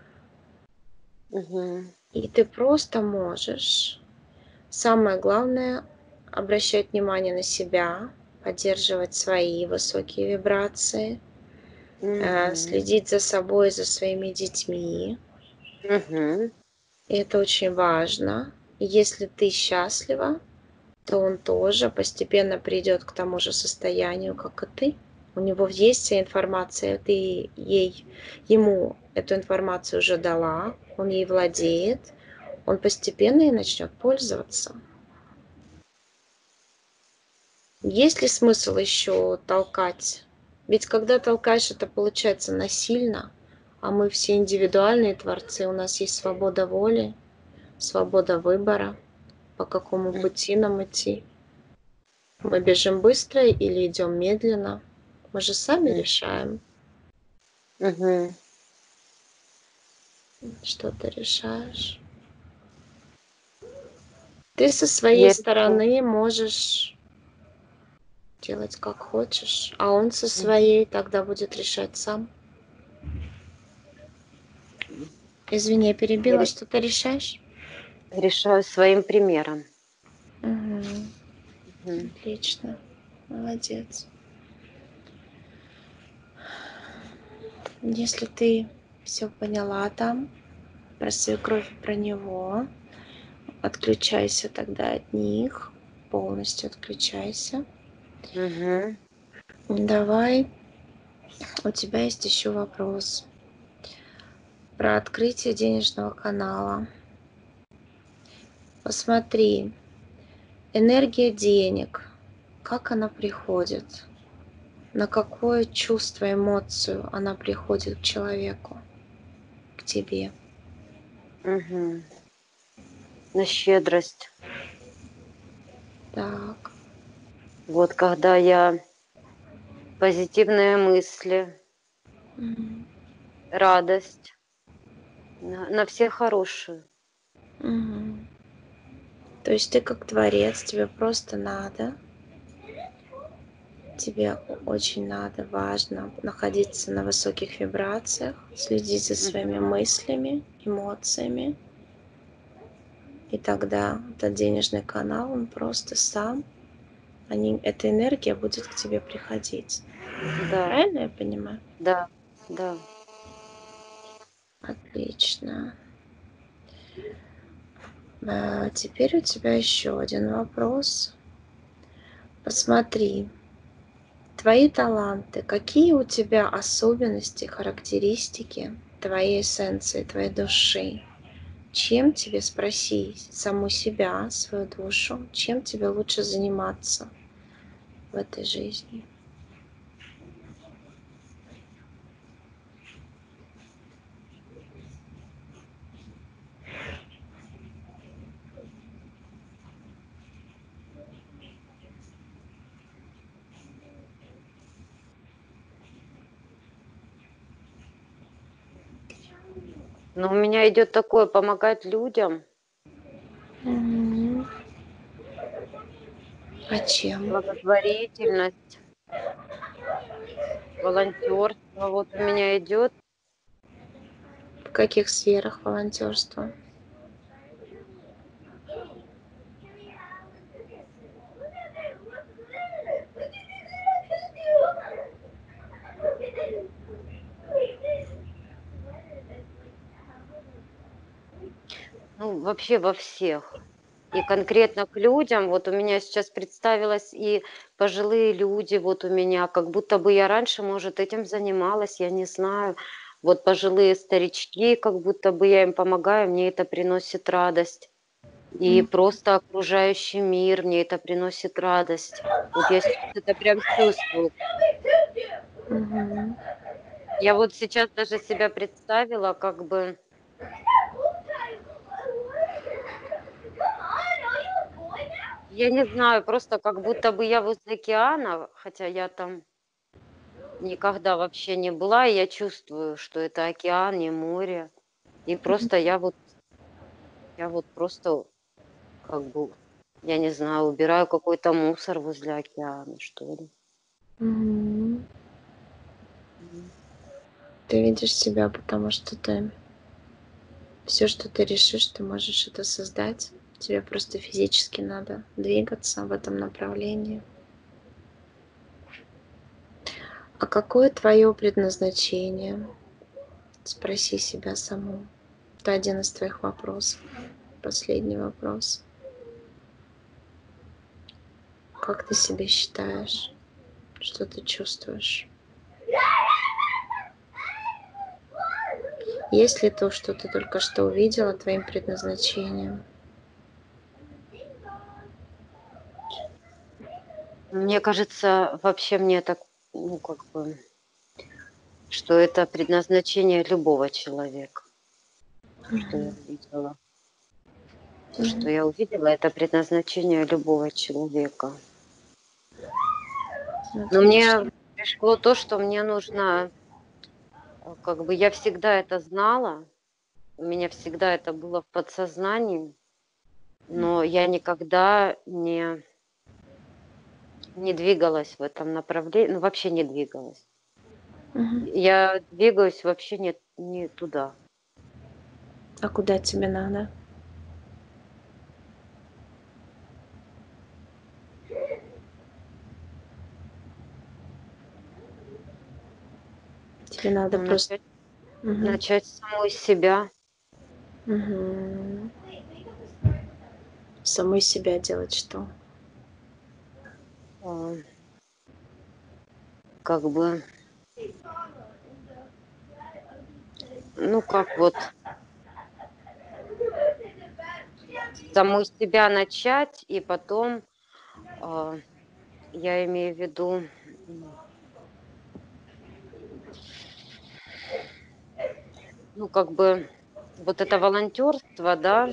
мгм, И ты просто можешь, самое главное, обращать внимание на себя, поддерживать свои высокие вибрации, мгм, следить за собой, за своими детьми. мгм, И это очень важно. И если ты счастлива, то он тоже постепенно придет к тому же состоянию, как и ты. У него есть вся информация, ты ему эту информацию уже дала, он ей владеет, он постепенно и начнет пользоваться. Есть ли смысл еще толкать? Ведь когда толкаешь, это получается насильно, а мы все индивидуальные творцы, у нас есть свобода воли, свобода выбора, по какому пути нам идти. Мы бежим быстро или идем медленно? Мы же сами решаем, мгм. что ты решаешь. Ты со своей Я решаю. стороны можешь делать как хочешь, а он со Мгм. своей тогда будет решать сам. Извини, я Я перебила, ре что ты решаешь? решаю своим примером. Мгм. Мгм. Отлично, молодец. Если ты все поняла там про свекровь и про него, отключайся тогда от них, полностью отключайся. Мгм. Давай, у тебя есть еще вопрос про открытие денежного канала. Посмотри, энергия денег, как она приходит, на какое чувство, эмоцию она приходит к человеку, к тебе. Мгм. На щедрость. Так. Вот когда я позитивные мысли, М. радость, на все хорошие. Мгм. То есть ты как творец, тебе просто надо, тебе очень надо, важно находиться на высоких вибрациях, следить за своими Мгм. мыслями, эмоциями, и тогда этот денежный канал, он просто сам, эта энергия будет к тебе приходить. Да, Правильно я понимаю? да, да. Отлично. Теперь у тебя еще один вопрос. Посмотри, твои таланты, какие у тебя особенности, характеристики твоей эссенции, твоей души? Чем тебе, спроси саму себя, свою душу, чем тебе лучше заниматься в этой жизни? Но у меня идет такое помогать людям, Мгм. А чем? благотворительность, волонтерство. Вот у меня идет. В каких сферах волонтерства? Ну, вообще во всех. И конкретно к людям, вот у меня сейчас представилось и пожилые люди, вот у меня, как будто бы я раньше, может, этим занималась, я не знаю. Вот пожилые старички, как будто бы я им помогаю, мне это приносит радость. И М, просто окружающий мир, мне это приносит радость. Вот я сейчас это прям чувствую. мгм, Я вот сейчас даже себя представила, как бы, я не знаю, просто как будто бы я возле океана, хотя я там никогда вообще не была, и я чувствую, что это океан, не море. И просто я вот просто как бы, я не знаю, убираю какой-то мусор возле океана, что ли. мгм. Мгм. Ты видишь себя, потому что ты все, что ты решишь, ты можешь это создать. Тебе просто физически надо двигаться в этом направлении. А какое твое предназначение? Спроси себя саму. Это один из твоих вопросов. Последний вопрос. Как ты себя считаешь? Что ты чувствуешь? Есть ли то, что ты только что увидела, твоим предназначением? Мне кажется, вообще мне так, ну, как бы, что это предназначение любого человека, что я Мгм. увидела. То, что Мгм. я увидела, это предназначение любого человека. Но мне Отлично. пришло то, что мне нужно, как бы я всегда это знала, у меня всегда это было в подсознании, но я никогда не двигалась в этом направлении, ну, вообще не двигалась. Мгм. Я двигаюсь вообще не туда. А куда тебе надо? Тебе надо Ну, просто... Мгм. начать с самой себя. Мгм. Самой себя делать что? а, Как бы, ну, как вот с самой себя начать, и потом, а, я имею в виду, м, ну, как бы, вот это волонтерство, да,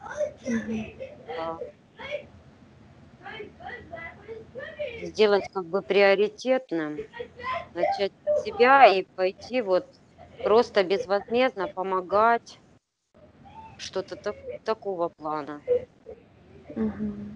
а, сделать как бы приоритетным, начать с себя и пойти вот. просто безвозмездно помогать, что-то такого плана. Мгм.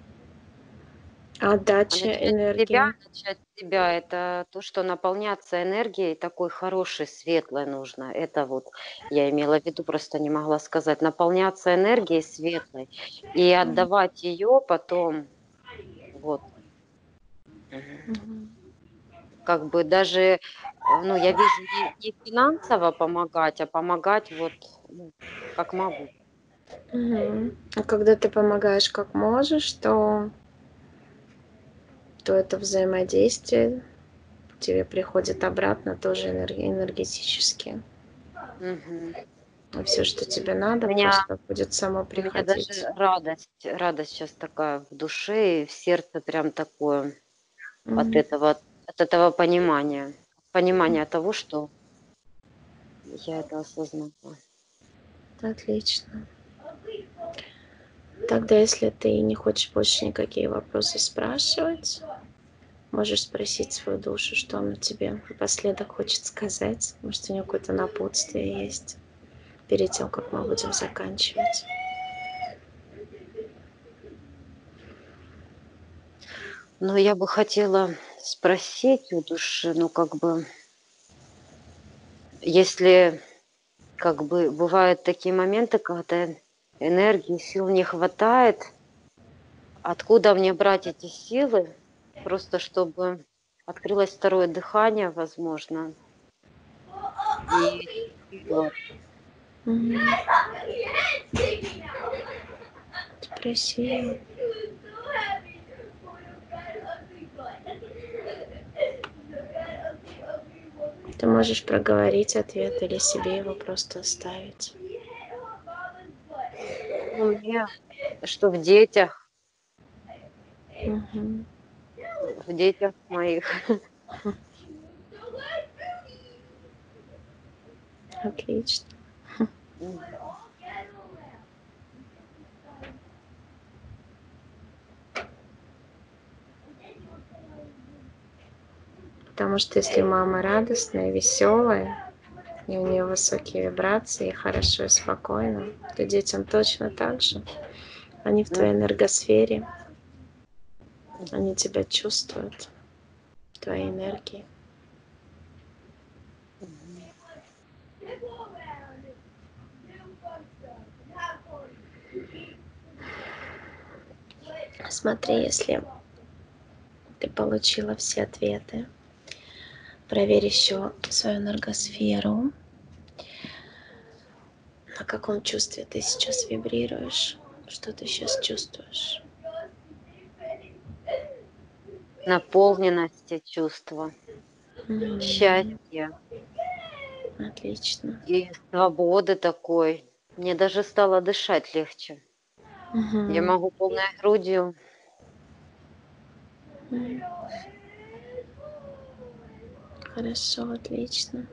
А Отдача энергии. начать с себя — это то, что наполняться энергией такой хорошей, светлой нужно. Это вот я имела в виду, просто не могла сказать. Наполняться энергией светлой и Мгм. отдавать ее потом, вот. Мгм. Мгм. Как бы даже, ну, я вижу не финансово помогать, а помогать вот, ну, как могу. Мгм. А когда ты помогаешь как можешь, то это взаимодействие тебе приходит обратно тоже энергетически. Мгм. И всё, что тебе У надо, меня просто будет само у меня даже приходить. радость сейчас такая в душе, и в сердце прям такое от Мгм. этого от этого понимания того, что я это осознала. Отлично. Тогда, если ты не хочешь больше никакие вопросы спрашивать, можешь спросить свою душу, что она тебе напоследок хочет сказать. Может, у нее какое-то напутствие есть перед тем, как мы будем заканчивать. Но я бы хотела спросить у души, ну, как бы, если, как бы, бывают такие моменты, когда энергии, сил не хватает, откуда мне брать эти силы? Просто чтобы открылось второе дыхание, возможно, и вперед. Мгм. Спроси. Ты можешь проговорить ответ или себе его просто оставить. Ну, мне, что Мгм. в детях моих. Отлично. М, Потому что если мама радостная, веселая, и у нее высокие вибрации, и хорошо и спокойно, то детям точно так же. Они в твоей мгм, энергосфере, они мгм, тебя чувствуют, твои энергии. мгм, Смотри, если ты получила все ответы, проверь еще свою энергосферу. На каком чувстве ты сейчас вибрируешь? Что ты сейчас чувствуешь? наполненности чувства, М, счастья Отлично. и свободы такой. Мне даже стало дышать легче. Я Мгм. могу полной грудью. М, Хорошо, отлично.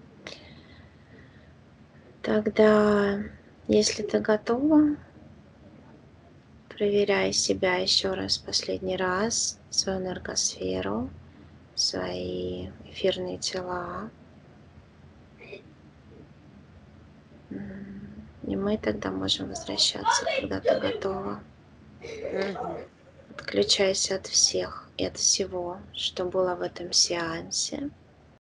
Тогда, если ты готова, проверяй себя еще раз, последний раз, свою энергосферу, свои эфирные тела. И мы тогда можем возвращаться, когда ты готова. Мгм, Отключайся от всех и от всего, что было в этом сеансе.